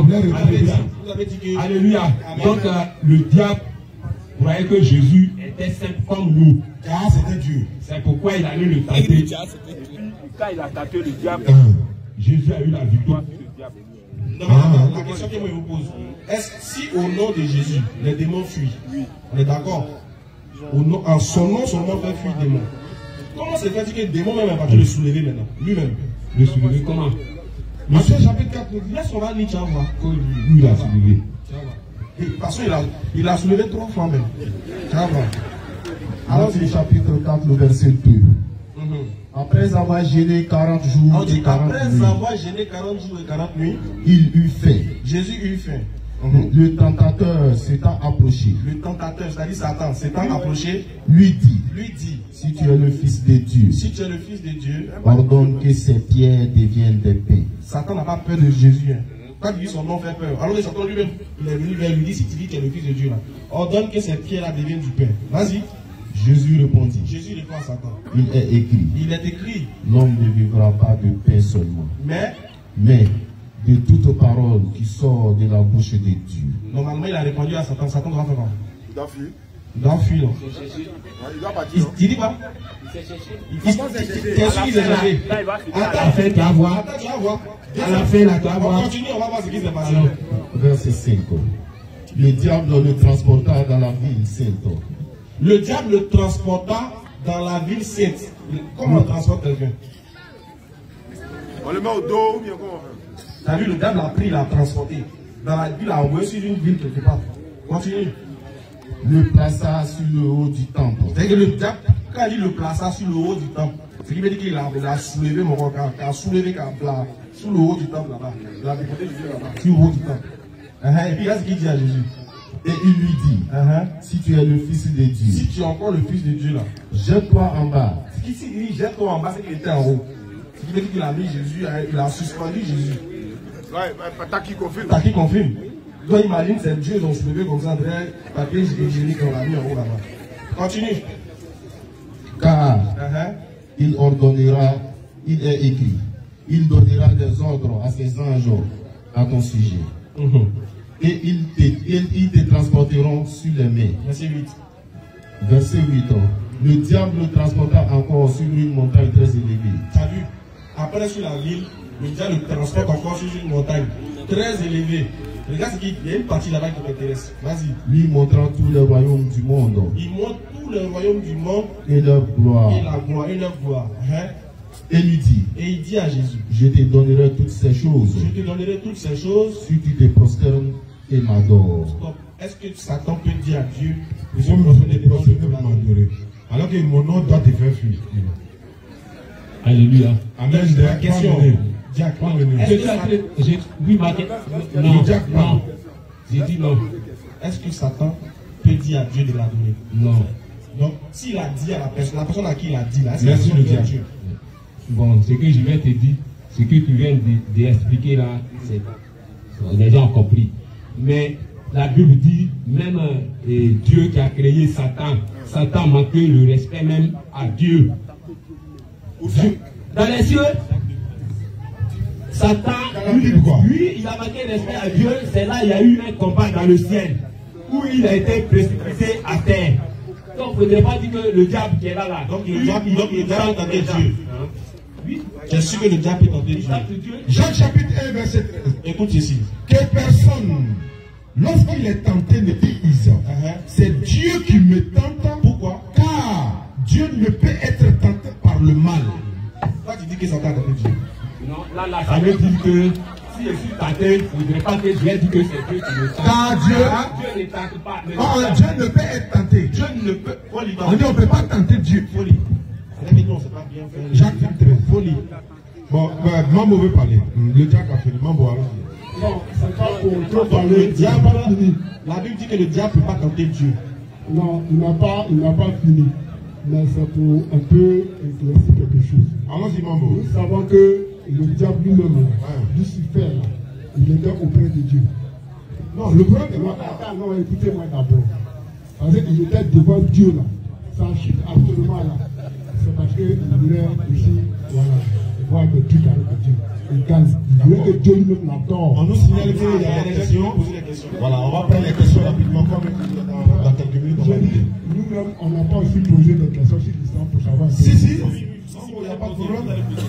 Alléluia. Donc, le diable croyait que Jésus était simple comme nous. Car c'était Dieu. C'est pourquoi il allait le tenter. Quand il a tenté le diable, Jésus a eu la victoire sur le diable. Non, la question que je vous pose, est-ce si au nom de Jésus, les démons fuient? On est d'accord? En son nom seulement fait fuir les démons. Comment se fait-il que le démon même est parti le soulever maintenant? Lui-même. Le soulever comment? Matthieu chapitre 4, laisse on va lire, tu vas voir. Où il a soulevé? Parce qu'il a soulevé 3 fois même. Tu vas voir. Alors, c'est le chapitre 4, le verset 2. Après avoir gêné 40 jours et 40 nuits. Après avoir gêné 40 jours et 40 nuits, il eut faim. Jésus eut faim. Le tentateur s'étant approché. Le tentateur, c'est-à-dire Satan, s'étant approché, lui dit, si tu es le Fils de Dieu, ordonne que ces pierres deviennent des pains. Satan n'a pas peur de Jésus. Quand il dit son nom fait peur. Alors que Satan lui-même, il est venu vers lui, dit, si tu dis que tu es le Fils de Dieu, là, ordonne que ces pierres-là deviennent du pain. Vas-y. Jésus répondit. Jésus répond à Satan. Il est écrit. Il est écrit. L'homme ne vivra pas de pain seulement. Mais de toute parole qui sort de la bouche de Dieu. Normalement, il a répondu à Satan. Satan doit faire quoi? Il doit fuir. Il doit fuir, non? Il doit partir. Il dit quoi? Il s'est cherché. Qu'est-ce qu'il s'est cherché? Attends, tu vas voir. À la fin, là, tu vas voir. On continue, on va voir ce qui s'est passé. Verset 5. Le diable le transporta dans la ville sainte. Le diable le transporta dans la ville sainte. Comment on transporte quelqu'un? On le met au dos ou bien comment on fait? T'as vu, le diable l'a pris, il l'a transporté. Dans la ville, il l'a envoyé sur une ville quelque part. Continue. Le plaça sur le haut du temple. C'est-à-dire que le diable, quand il le plaça sur le haut du temple, ce qui veut dire qu'il a soulevé mon regard, il a soulevé sur le haut du temple là-bas. Il a déporté Jésus là-bas, sur le haut du temple. Et puis, qu'est-ce qu'il dit à Jésus? Et il lui dit, si tu es le Fils de Dieu, si tu es encore le Fils de Dieu là, jette-toi en bas. Ce qui dit jette-toi en bas, c'est qu'il était en haut. Ce qui veut dire qu'il a mis Jésus, il a suspendu Jésus. Ouais, t'as qui confirme? T'as qui confirme? Donc imagine, c'est Dieu, ils ont soulevé comme ça, derrière papier hygiénique, on l'a mis en haut là-bas. Continue. Car il ordonnera, il est écrit, il donnera des ordres à ses anges à ton sujet. Et ils te transporteront sur les mains. Verset 8. Verset 8. Le diable le transporta encore sur une montagne très élevée. Tu as vu? Après sur la ville, le diable le transporte encore sur une montagne très élevée. Regarde ce qu'il y a une partie là-bas qui m'intéresse. Vas-y. Lui montrant tous les royaumes du monde. Il montre tous les royaumes du monde. Et leur gloire. Et la gloire, et leur gloire. Et lui dit. Et il dit à Jésus. Je te donnerai toutes ces choses. Je te donnerai toutes ces choses. Si tu te prosternes et m'adores. Stop. Est-ce que Satan peut dire à Dieu, je me prosterner pour m'adorer? Alors que mon nom doit te faire fuir. Alléluia. Amen. La question. Jack, oui, ma non. J'ai dit non. Est-ce que Satan peut dire à Dieu de l'adorer? Non. Donc, s'il a dit à la personne à qui il a dit là, c'est le Dieu. Bon, ce que je vais te dire, ce que tu viens d'expliquer là, les gens ont compris. Mais la Bible dit, même Dieu qui a créé Satan manquait le respect même à Dieu. Dans les cieux. Satan, lui, il a manqué respect à Dieu. C'est là il y a eu un combat dans le ciel où il a été précipité à terre. Donc, il ne faudrait pas dire que le diable qui est là. Donc, le diable est tenté Dieu. Oui. Je suis que le diable est tenté Dieu. Jean chapitre 1, verset 13. Écoute ceci. Que personne, lorsqu'il est tenté, ne dise c'est Dieu qui me tente. Pourquoi? Car Dieu ne peut être tenté par le mal. Toi, tu dis que Satan a tenté Dieu. Non, là, ça veut dire que si je suis tenté, il ne faudrait pas que Dieu dise que c'est Dieu qui me tente. Car Dieu ne tente pas. Dieu ne peut être tenté. Dieu ne peut. On dit on ne peut pas tenter Dieu. Folie. Non, c'est pas bien fait. Jacques 13. Folie. Bon, Mambo veut parler. Le diable a fini. Mambo alors. Non, c'est pas pour trop parler. La Bible dit que le diable ne peut pas tenter Dieu. Non, il n'a pas fini. Mais c'est pour un peu éclaircir quelque chose. Allons-y, Mambo. Nous savons que le diable lui-même, Lucifer, il était auprès de Dieu. Non, le problème est là. Non, écoutez-moi d'abord. Parce qu'il était devant Dieu là. Ça chute absolument là. C'est parce qu'il voulait aussi, voilà, voir des trucs avec Dieu. Il voulait que Dieu lui-même l'adore. On nous signale qu'il y a des questions. Voilà, on va prendre les questions rapidement comme dans quelques minutes. Nous-mêmes, on n'a pas aussi posé des questions sur l'histoire pour savoir. Si, il n'y a pas de problème.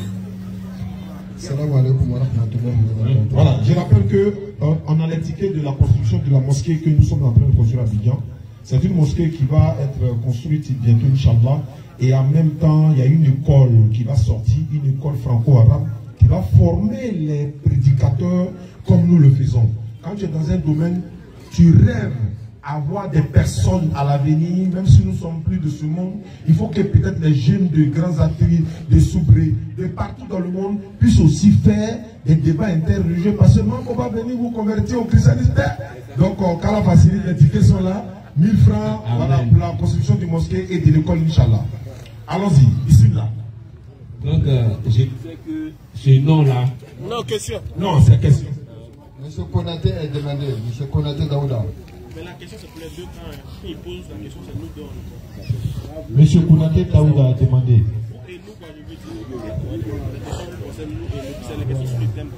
Voilà, je rappelle que on a les tickets de la construction de la mosquée que nous sommes en train de construire à Abidjan. C'est une mosquée qui va être construite bientôt, Inch'Allah. Et en même temps, il y a une école qui va sortir, une école franco-arabe, qui va former les prédicateurs comme nous le faisons. Quand tu es dans un domaine, tu rêves à voir des personnes à l'avenir, même si nous sommes plus de ce monde, il faut que peut-être les jeunes de grands ateliers, de Soubré, de partout dans le monde, puissent aussi faire des débats interreligieux, parce que on va venir vous convertir au christianisme. Donc, quand la facilite, les tickets sont là, 1000 francs, voilà, pour la construction du mosquée et de l'école, Inch'Allah. Allons-y, ici, là. Donc, je sais que ce nom-là... Non, question. Non, c'est question. Monsieur Konaté est demandé. Monsieur Konaté Daouda. Mais la question, c'est pour les deux camps. Quand il pose la question, c'est nous deux. Monsieur Konaté Daouda a demandé. Et nous, quand je veux dire, les questions concernent nous et nous, c'est les questions sur le thème.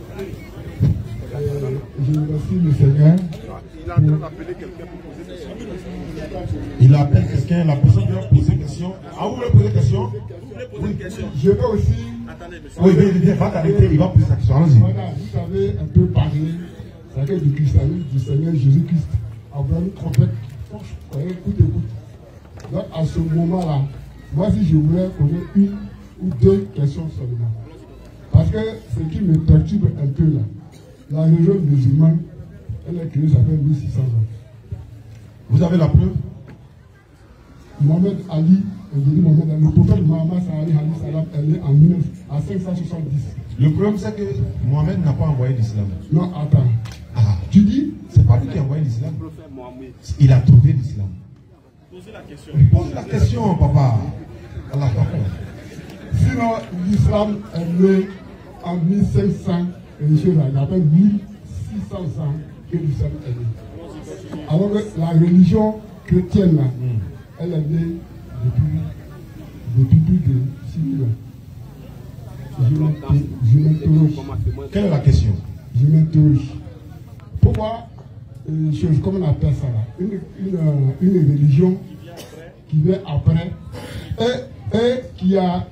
Je remercie le Seigneur. Il est en train d'appeler quelqu'un pour poser des questions. Il appelle quelqu'un, la personne qui va poser des questions. Ah, vous voulez poser des questions? Oui. Question. Je veux aussi. Attendez, monsieur. Oui, il va t'arrêter, il va poser sa question. Allons-y. Voilà, vous savez un peu parler, c'est du christianisme du Seigneur Jésus-Christ. Avoir une trompette. Écoute. Donc, à ce moment-là, moi, si je voulais poser une ou deux questions seulement. Parce que ce qui me perturbe un peu là, la religion musulmane, elle est créée, ça fait 1600 ans. Vous avez la preuve? Mohamed Ali, le prophète Mohamed Salam, elle est en 570. Le problème, c'est que Mohamed n'a pas envoyé l'islam. Non, attends. Ah, tu dis? C'est pas lui qui a envoyé l'islam. Il a trouvé l'islam. Posez la question. Pose la question, papa. Allah. Sinon, l'islam est né en 1500, et il appelle 1600 ans que l'islam est né. Alors que la religion chrétienne, là, elle est née depuis plus de 6 ans. Je m'interroge. Quelle est la question? Je m'interroge. Pourquoi, comment on appelle ça là, une religion qui vient après et qui a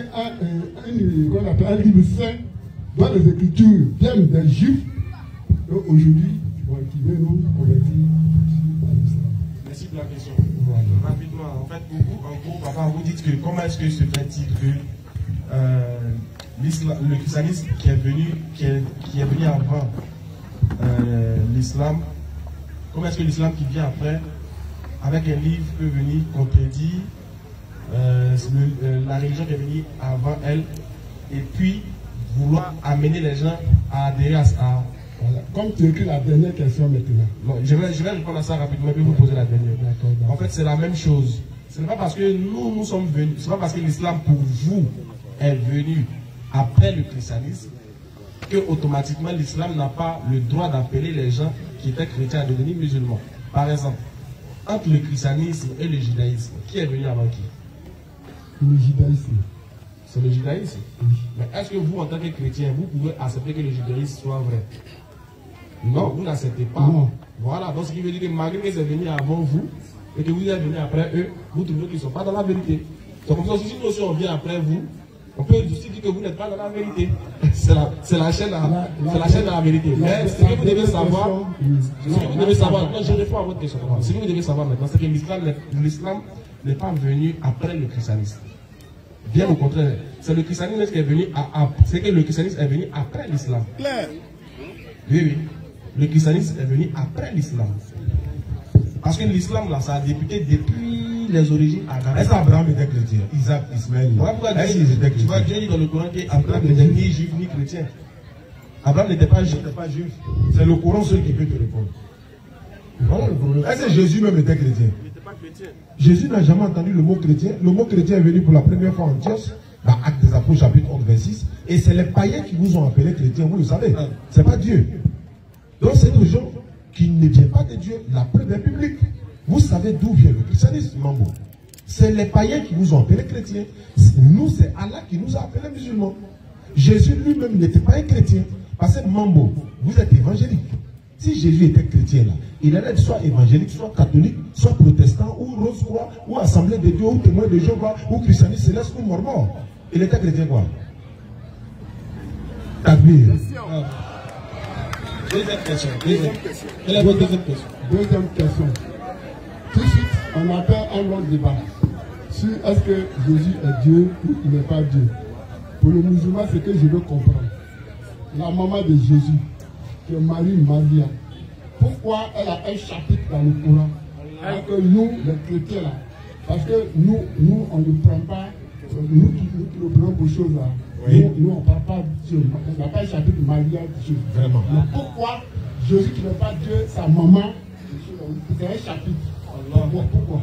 un livre saint dans les Écritures viennent des Juifs aujourd'hui qui viennent nous convertir à l'islam. Merci pour la question. Voilà. Rapidement, en fait, en gros, papa, vous dites que comment est-ce que se fait-il que le christianisme qui est venu avant l'islam, comment est-ce que l'islam qui vient après, avec un livre, peut venir contredire la religion qui est venue avant elle, et puis vouloir amener les gens à adhérer à ça. Voilà. Comme tu écris la dernière question maintenant. Non, je vais répondre à ça rapidement, puis vous poser la dernière. En fait, c'est la même chose. Ce n'est pas parce que nous sommes venus, ce n'est pas parce que l'islam pour vous est venu après le christianisme que automatiquement l'islam n'a pas le droit d'appeler les gens qui étaient chrétiens à devenir musulmans. Par exemple, entre le christianisme et le judaïsme, qui est venu avant qui? Le judaïsme. c'est le judaïsme. Mais est-ce que vous, en tant que chrétien, vous pouvez accepter que le judaïsme soit vrai? Non, vous n'acceptez pas. Non. Voilà, donc ce qui veut dire que malgré qu'ils sont venus avant vous, et que vous êtes venus après eux, vous trouvez qu'ils ne sont pas dans la vérité. C'est comme ça, si nous aussi on vient après vous, on peut aussi dire que vous n'êtes pas dans la vérité. C'est la chaîne de la vérité. Mais ce que vous devez savoir, non, je réponds à votre question. Ce que vous devez savoir maintenant, c'est que l'islam n'est pas venu après le christianisme. Bien au contraire, c'est le christianisme qui est venu c'est que le christianisme est venu après l'islam. Claire. Oui, oui. Le christianisme est venu après l'islam. Parce que l'islam, là, ça a débuté depuis les origines arabes. Est-ce qu'Abraham était chrétien? Isaac, Ismaël. Est-ce qu'ils étaient chrétiens? Tu vois, Dieu dit dans le Coran qu'Abraham n'était ni juif ni chrétien. Abraham n'était pas juif. C'est le Coran seul qui peut te répondre. Voilà le problème. Est-ce que Jésus même était chrétien? Il n'était pas chrétien. Jésus n'a jamais entendu le mot chrétien. Le mot chrétien est venu pour la première fois en Antioche, dans Actes des Apôtres, chapitre 11, 26. Et c'est les païens qui vous ont appelé chrétiens, vous le savez. C'est pas Dieu. Donc c'est des gens qui ne viennent pas de Dieu. La preuve est publique. Vous savez d'où vient le christianisme, Mambo. C'est les païens qui vous ont appelé chrétiens. Nous, c'est Allah qui nous a appelés musulmans. Jésus lui-même n'était pas un chrétien. Parce que Mambo, vous êtes évangélique. Si Jésus était chrétien là, il allait être soit évangélique, soit catholique, soit protestant, ou Rose-Croix, ou Assemblée de Dieu, ou témoin de Jéhovah, ou christianisme céleste, ou mormon. Il était chrétien quoi? Takbir. Deuxième question. Deuxième question. Tout de suite, on a fait un long débat sur est-ce que Jésus est Dieu ou il n'est pas Dieu. Pour le musulman, c'est que je veux comprendre. La maman de Jésus, qui est Marie, pourquoi elle a un chapitre dans le Coran? Alors que nous, les chrétiens, là, parce que nous on ne prend pas, nous qui nous prenons pour choses là, oui. Nous on ne parle pas de Dieu, on n'a pas un chapitre Maria de Dieu. Vraiment. Mais pourquoi Jésus qui n'est pas Dieu, sa maman, c'est un chapitre? Pourquoi?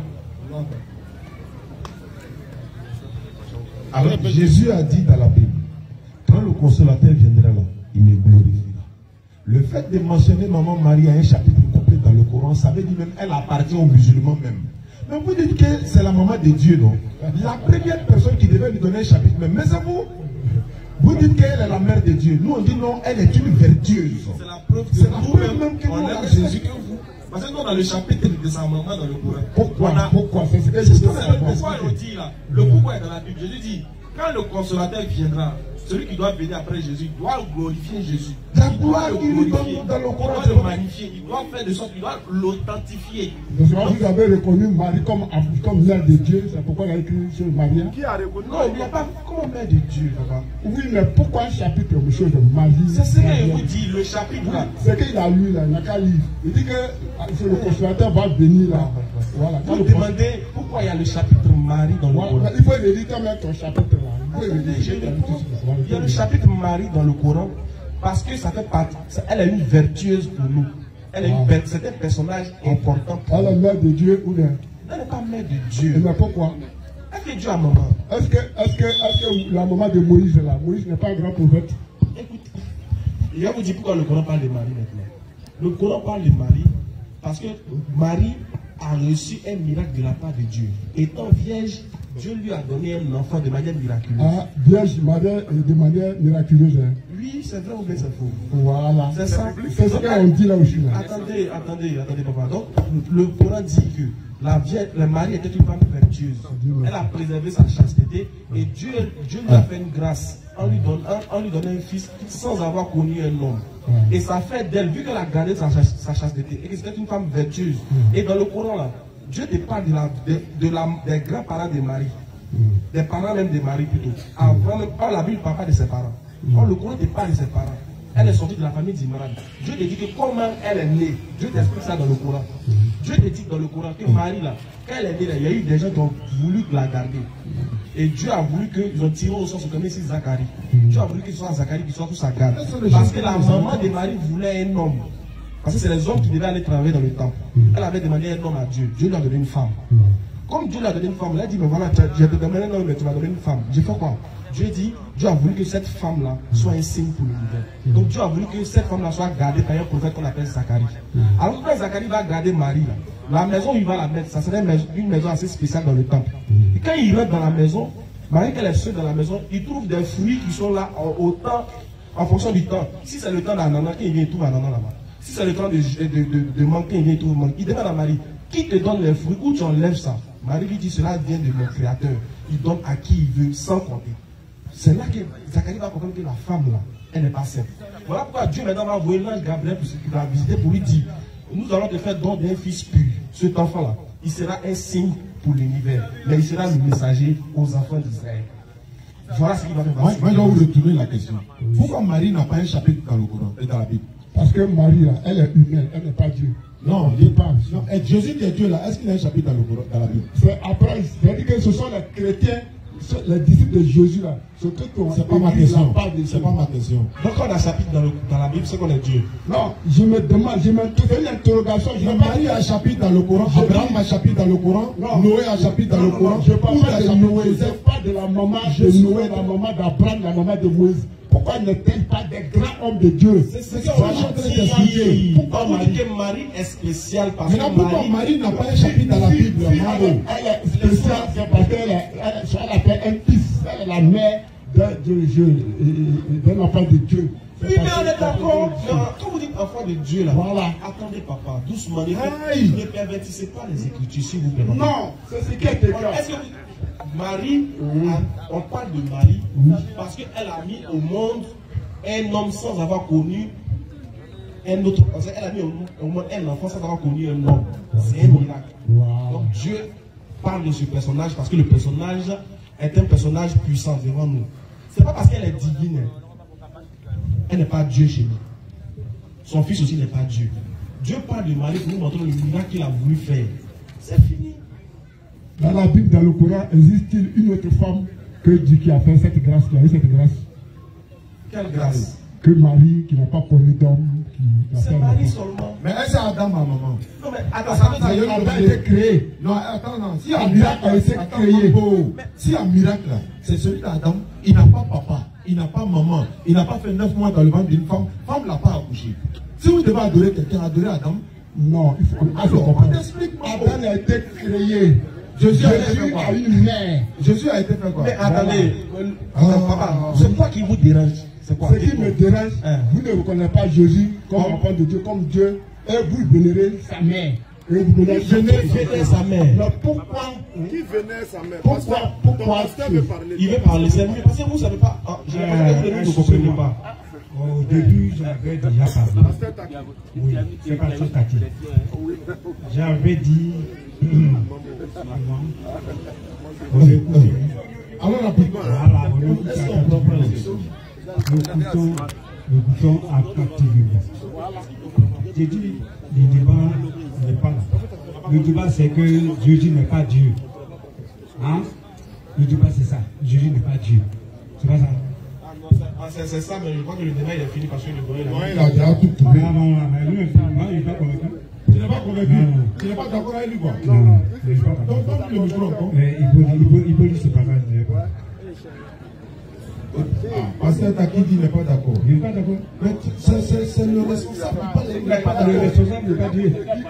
Alors Jésus a dit dans la Bible, quand le consolateur viendra là, il me glorifiera. Le fait de mentionner maman Marie à un chapitre complet dans le Coran, ça veut dire même elle appartient aux musulmans même. Mais vous dites que c'est la maman de Dieu, non? La première personne qui devait lui donner un chapitre même, mais c'est vous. Vous dites qu'elle est la mère de Dieu. Nous on dit non, elle est une vertueuse. C'est la preuve même que nous avons Jésus que vous. Parce que nous dans le chapitre de sa maman dans le Coran. Pourquoi? C'est ce que je pourquoi on dit là. Le pourquoi est dans la Bible. Jésus dit, quand le consolateur viendra, celui qui doit venir après Jésus doit glorifier Jésus. La gloire qu'il lui donne dans le Coran, il doit le magnifier, il doit faire de sorte qu'il doit l'authentifier. Donc vous avez reconnu Marie comme mère de Dieu, c'est pourquoi il a écrit sur Maria. Qui a reconnu? Non, il n'y a pas comme mère de Dieu, papa. Oui, mais pourquoi un chapitre de chose de Marie? C'est ce qu'il vous dit, le chapitre là. C'est qu'il a lu là, il n'a qu'à lire. Il dit que le consolateur va venir là. Voilà. Vous me demandez pourquoi il y a le chapitre Marie dans le Coran. Il faut l'éditer même ton chapitre là. Il y a le chapitre Marie dans le Coran parce que ça fait partie. Elle est une vertueuse pour nous. C'est un personnage important pour nous. Elle est mère de Dieu ou bien? Elle n'est pas mère de Dieu. Mais pourquoi? Elle fait Dieu à maman. Est-ce que la maman de Moïse là, Moïse n'est pas un grand prophète? Écoute, je vais vous dire pourquoi le Coran parle de Marie maintenant. Le Coran parle de Marie parce que Marie a reçu un miracle de la part de Dieu. Étant vierge, Dieu lui a donné un enfant de manière miraculeuse. Ah, vierge de manière miraculeuse. Hein? Oui, c'est vrai ou bien c'est faux? Voilà. C'est ça. C'est ce qu'on dit là aussi. Attendez, papa. Donc, le Coran dit que la Marie était une femme vertueuse. Elle a préservé sa chasteté et Dieu lui a fait une grâce en lui donnant un fils sans avoir connu un homme. Et ça fait d'elle, vu qu'elle a gardé sa chasteté et que c'était une femme vertueuse. Et dans le Coran là, Dieu te parle des grands-parents de Marie, des parents même de Marie plutôt. Avant la Bible ne parle pas de ses parents. Or, le Coran te parle de ses parents. Elle est sortie de la famille d'Imran. Dieu te dit que comment elle est née. Dieu t'explique ça dans le Coran. Dieu te dit dans le Coran que Marie là, quand elle est née là, il y a eu des gens qui ont voulu la garder. Et Dieu a voulu qu'ils ont tiré au sort ce comme ici Zacharie. Dieu a voulu que ce soit Zacharie qui soit sous sa garde. Parce que la maman de Marie voulait un homme. Parce que c'est les hommes qui devaient aller travailler dans le temple. Elle avait demandé un homme à Dieu. Dieu lui a donné une femme. Comme Dieu lui a donné une femme, elle a dit, mais voilà, je te demandé un homme, mais tu m'as donné une femme. J'ai fait quoi? Dieu dit, Dieu a voulu que cette femme-là soit un signe pour l'univers. Donc Dieu a voulu que cette femme-là soit gardée par un prophète qu'on appelle Zacharie. Alors quand Zacharie va garder Marie, là, la maison où il va la mettre, ça serait une maison assez spéciale dans le temple. Et quand il rentre dans la maison Marie, qu'elle est seule dans la maison, il trouve des fruits qui sont là en fonction du temps. Si c'est le temps d'ananas, il vient, il trouve ananas là-bas. Si c'est le temps de mangue, il vient, il trouve mangue. Il demande à Marie, qui te donne les fruits, où tu enlèves ça? Marie lui dit, cela vient de mon Créateur. Il donne à qui il veut, sans compter. C'est là que Zacharie va comprendre que la femme là, elle n'est pas simple. Voilà pourquoi Dieu maintenant va envoyer l'ange Gabriel pour la visiter, pour lui dire, nous allons te faire don d'un fils pur. Cet enfant-là, il sera un signe pour l'univers, mais il sera le messager aux enfants d'Israël. Voilà ce qui va faire. Moi, je vais vous retourner la question. Pourquoi Marie n'a pas un chapitre dans le Coran et dans la Bible? Parce que Marie, là, elle est humaine, elle n'est pas Dieu. Non, il parle. Et Jésus qui est Dieu là, est-ce qu'il y a un chapitre dans le Coran, dans la Bible? C'est après, c'est-à-dire que ce sont les chrétiens, les disciples de Jésus là. C'est pas ma question. C'est pas ma question. Donc quand on a un chapitre dans la Bible, c'est qu'on est Dieu. Non, je me demande, je me fais une interrogation. Marie a un chapitre dans le Coran, Abraham a un chapitre dans le Coran, Noé a un chapitre dans le Coran. Je parle pas de Noé, je parle de la maman de Noé, la maman d'Abraham, la maman de Moïse. Pourquoi n'est-elle pas des grands hommes de Dieu? C'est ce que je suis en train de t'expliquer. Pourquoi vous dites que Marie est spéciale parce que Marie n'a pas un chapitre dans la Bible? Elle est spéciale parce qu'elle appelle un fils. Elle est la mère d'un enfant de Dieu. Oui, mais on est d'accord. Quand vous dites enfant de Dieu, là, voilà. Attendez, papa, doucement. Ne pervertissez pas les Écritures, s'il vous plaît. Non, c'est ce qui est écrit. Est-ce que Marie, on parle de Marie parce qu'elle a mis au monde un homme sans avoir connu un autre. Elle a mis au monde un enfant sans avoir connu un homme. C'est un miracle. Donc Dieu parle de ce personnage parce que le personnage est un personnage puissant devant nous. C'est pas parce qu'elle est divine. Elle n'est pas Dieu chez nous. Son fils aussi n'est pas Dieu. Dieu parle de Marie pour nous montrer le miracle qu'il a voulu faire. C'est fini. Dans la Bible, dans le Coran, existe-t-il une autre femme que Dieu qui a fait cette grâce, qui a eu cette grâce? Quelle grâce? Que Marie, qui n'a pas connu d'homme. C'est Marie seulement. Mais est-ce Adam, ma maman? Non, mais attends, Adam a été créé. Non, attends, non. Si un miracle a été créé, si un miracle, c'est celui d'Adam, il n'a pas papa, il n'a pas maman, il n'a pas fait 9 mois dans le ventre d'une femme, femme ne l'a pas accouché. Si vous devez adorer quelqu'un, adorez Adam. Non, il faut on explique. Adam a été créé. Jésus a une mère. Jésus a été fait quoi? Mais attendez, papa, c'est quoi qui vous dérange? C'est quoi? Ce qui me dérange, vous ne reconnaissez pas Jésus comme enfant de Dieu, comme Dieu, et vous vénérez sa mère. Et vous vénérez sa mère. Mais pourquoi? Qui vénère sa mère? Pourquoi il veut parler, c'est mieux, parce que vous ne savez pas. Je ne comprenez pas. Au début, j'avais déjà parlé. Oui, c'est pas tout à fait. J'avais dit alors rapidement. Voilà, nous écoutons attentivement. J'ai dit, le débat n'est pas là. Le débat, c'est que Jésus n'est pas Dieu. Hein? Le débat, c'est ça. Jésus n'est pas Dieu. C'est pas ça. C'est ça, mais je crois que le débat est fini parce que le doyen il a déjà tout trouvé. Non, mais lui, il n'est pas convaincu. Tu n'es pas convaincu? Tu n'es pas d'accord avec lui, quoi? Non, je ne suis pas d'accord. Donc, donne le micro encore. Mais il peut dire c'est pas grave. Pasteur Taki dit n'est pas d'accord. Il n'est pas d'accord. Mais c'est le responsable. Le responsable n'est pas Dieu.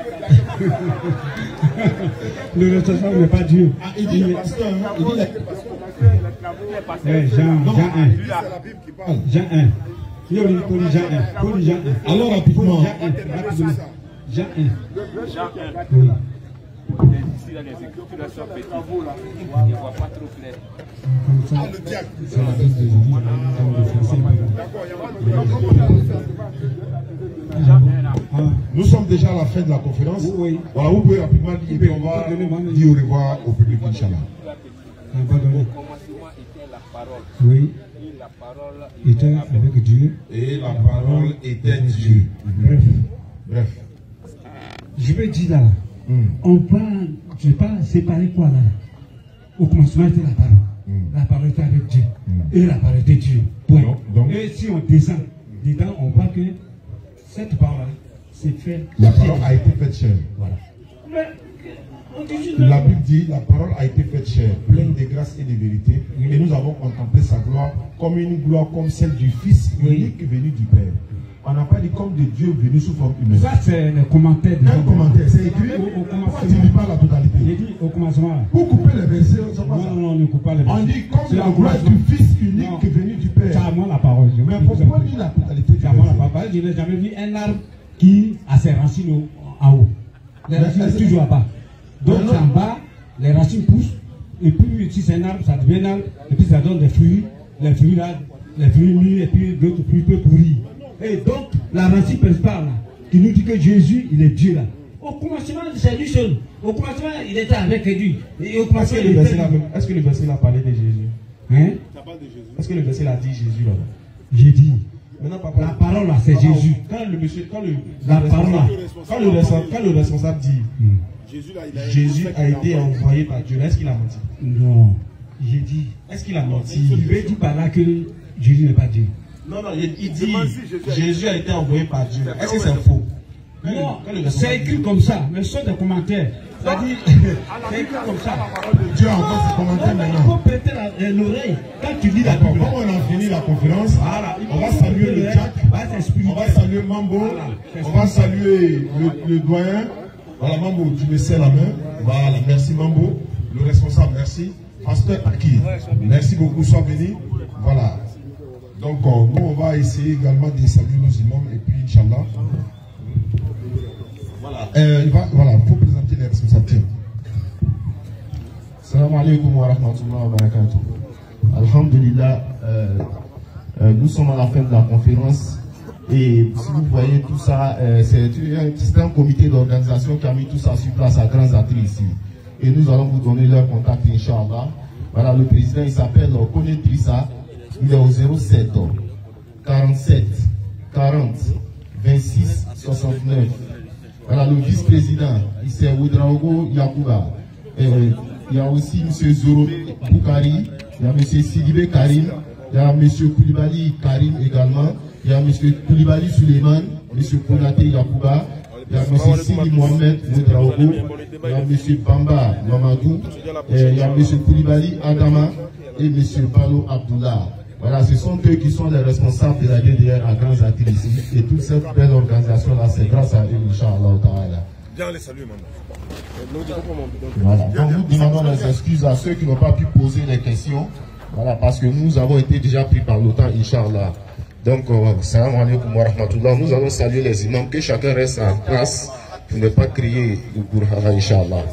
Le responsable n'est pas Dieu. Il dit le pasteur. Il dit Jean 1. Il y a Jean 1. Alors rapidement. Jean 1. Oui. Ici, dans les écritures, sont petites. Il ne voit pas trop clair. Nous sommes déjà à la fin de la conférence. Oui. Voilà, vous pouvez rapidement dire et puis on va dire au revoir au public, Inch'Allah. Au commencement était la parole. Oui. Et la parole était avec Dieu. Et la parole était Dieu. Bref. Je vais dire là, on va, je ne vais pas séparer quoi là. Au commencement était la parole. La parole était avec Dieu. Et la parole était Dieu. Point. Donc, et si on descend dedans, on voit que cette parole c'est fait. La parole a été faite chair. Voilà. Mais, la Bible dit la parole a été faite chair, pleine de grâce et de vérité. Et nous avons contemplé sa gloire comme une gloire comme celle du Fils unique venu du Père. On n'a pas dit comme de Dieu venu sous forme humaine. Ça, c'est le commentaire. Un commentaire, c'est écrit. Pourquoi tu ne lis pas la totalité? J'ai dit au commencement. Pour couper les versets. Non, on ne coupe pas les versets. On dit comme la gloire du Fils unique qui est venu du Père. Tu as moi la parole. Mais pourquoi lire la totalité du verset? La parole, je n'ai jamais vu un arbre qui a ses racines en haut. Les racines sont toujours à bas. Donc en bas, les racines poussent. Et puis si c'est un arbre, ça devient un arbre. Et puis ça donne des fruits. Les fruits là, les fruits mûrs et puis d'autres fruits peu pourris. Et donc la racine principale là, qui nous dit que Jésus, il est Dieu là. Au commencement, c'est lui seul. Au commencement, il était avec Dieu. Et au commencement, est-ce que le verset là parlait de Jésus? Hein? Est-ce que le verset là dit Jésus là? J'ai dit. Maintenant, papa, la parole là, c'est Jésus. Quand le responsable dit Jésus a été envoyé par Dieu, est-ce qu'il a menti? Non. J'ai dit. Est-ce qu'il a menti? Il veut dire par là que Jésus n'est pas Dieu. Non, il dit Jésus a été envoyé par Dieu. Est-ce que c'est faux? Non, c'est écrit comme ça, mais ce sont des commentaires. C'est-à-dire, c'est écrit comme ça. Dieu a encore ses commentaires maintenant. Il faut prêter l'oreille quand tu lis la Bible. Comme on a fini la conférence, on va saluer le Jack, on va saluer Mambo, on va saluer le doyen. Voilà, Mambo, tu me serres la main. Voilà, merci Mambo. Le responsable, merci. Pasteur Aki, merci beaucoup, sois béni. Voilà. Donc, nous, on va essayer également de saluer nos imams et puis, Inch'Allah. Voilà, il faut présenter les responsables. Salam alaikum wa rahmatullahi wa barakatuh. Alhamdulillah, nous sommes à la fin de la conférence et si vous voyez tout ça, c'est un comité d'organisation qui a mis tout ça sur place à Grands Atri ici. Et nous allons vous donner leur contact, Inch'Allah. Voilà, le président, il s'appelle Kone Trissa, il est au 07 47 40 26 69. Voilà, le vice-président, c'est Oudraogo Yakuba. Il y a aussi M. Zoro Boukari, il y a M. Sidibé Karim, il y a M. Koulibaly Karim également, il y a M. Koulibaly Suleiman, M. Konate Yakuba, il y a M. Sidi Mohamed Oudraogo, il y a M. Bamba Mamadou, il y a M. Koulibaly Adama et M. Balo Abdullah. Voilà, ce sont eux qui sont les responsables de la DDR à Grands Atri ici. Et toute cette belle organisation-là, c'est grâce à eux, Inch'Allah Ta'ala. Bien les saluer maintenant. Voilà, donc nous demandons les excuses à ceux qui n'ont pas pu poser les questions. Voilà, parce que nous avons été déjà pris par le temps, Inch'Allah. Donc, salam alaikum wa rahmatullah. Nous allons saluer les imams, que chacun reste en place pour ne pas crier le Burhara, Inch'Allah.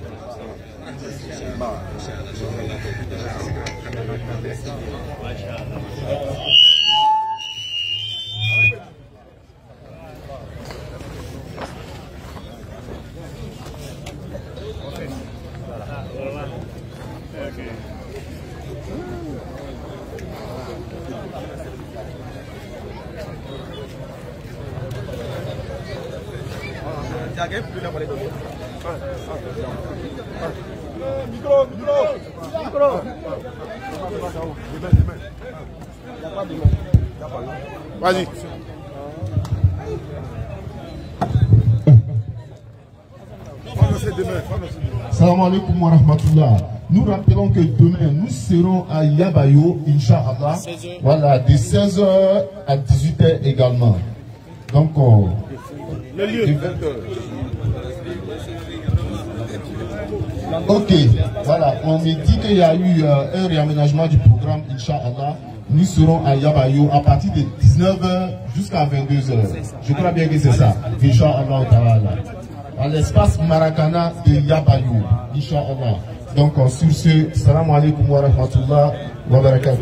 Vas-y. Salam alaikum wa rahmatullah. Nous rappelons que demain, nous serons à Yabayo, Inch'Allah. Voilà, de 16h à 18h également. Donc, le lieu. Ok, voilà, on me dit qu'il y a eu un réaménagement du programme, Inch'Allah. Nous serons à Yabayo à partir de 19h jusqu'à 22h. Je crois bien que c'est ça, Inch'Allah Ta'ala. À l'espace Maracana de Yabayo, Inch'Allah. Donc, sur ce, salam alaikum wa rahmatullah wa barakatuh.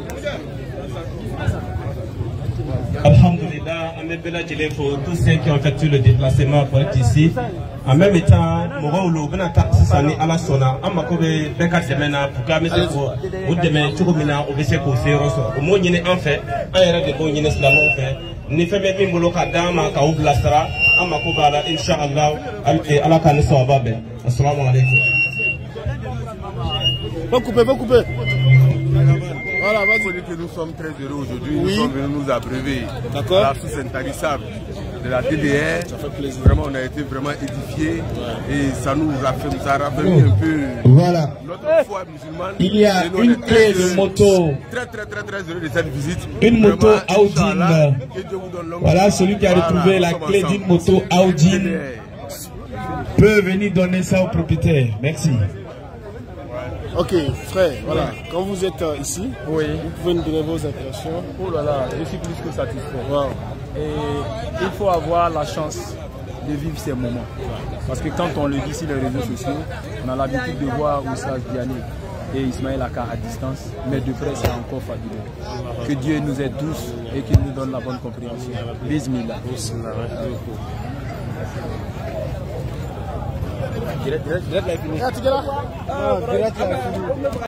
Alhamdulillah, Amebela Djelé pour tous ceux qui ont effectué le déplacement pour être ici. En même temps, Moro Bena Taxi Sani à la Sona, Amakobe Beka Semena, Pukamese pour Oudeme, Churumina, Obese pour Féroso. Au moins, il est en fait, un erreur de bon Ynes Lamo fait. Ni fait même Moloka Dama, Kaoub Lasra, Amakobala, Inch'Allah, à la Kanessa Ababe. Assalamu alaikum. Va couper, va couper. Voilà, vas-y. Que nous sommes très heureux aujourd'hui. Oui. Nous sommes venus nous abreuver la source intarissable de la DDR. Ça fait plaisir. Vraiment, on a été vraiment édifiés et ça nous a raffermi un peu notre foi musulmane. Il y a une clé de moto. Très heureux de cette visite. Une moto Audine. Voilà, celui qui a retrouvé la clé d'une moto Audine peut venir donner ça au propriétaire. Merci. Ok, frère, voilà. Quand vous êtes ici, oui, vous pouvez nous donner vos impressions. Oh là là, je suis plus que satisfait. Wow. Et il faut avoir la chance de vivre ces moments. Parce que quand on le dit sur les réseaux sociaux, on a l'habitude de voir Oussage Diané et Ismaël Aka à distance, mais de près c'est encore fabuleux. Que Dieu nous aide tous et qu'il nous donne la bonne compréhension. Bismillah. Direct la fini.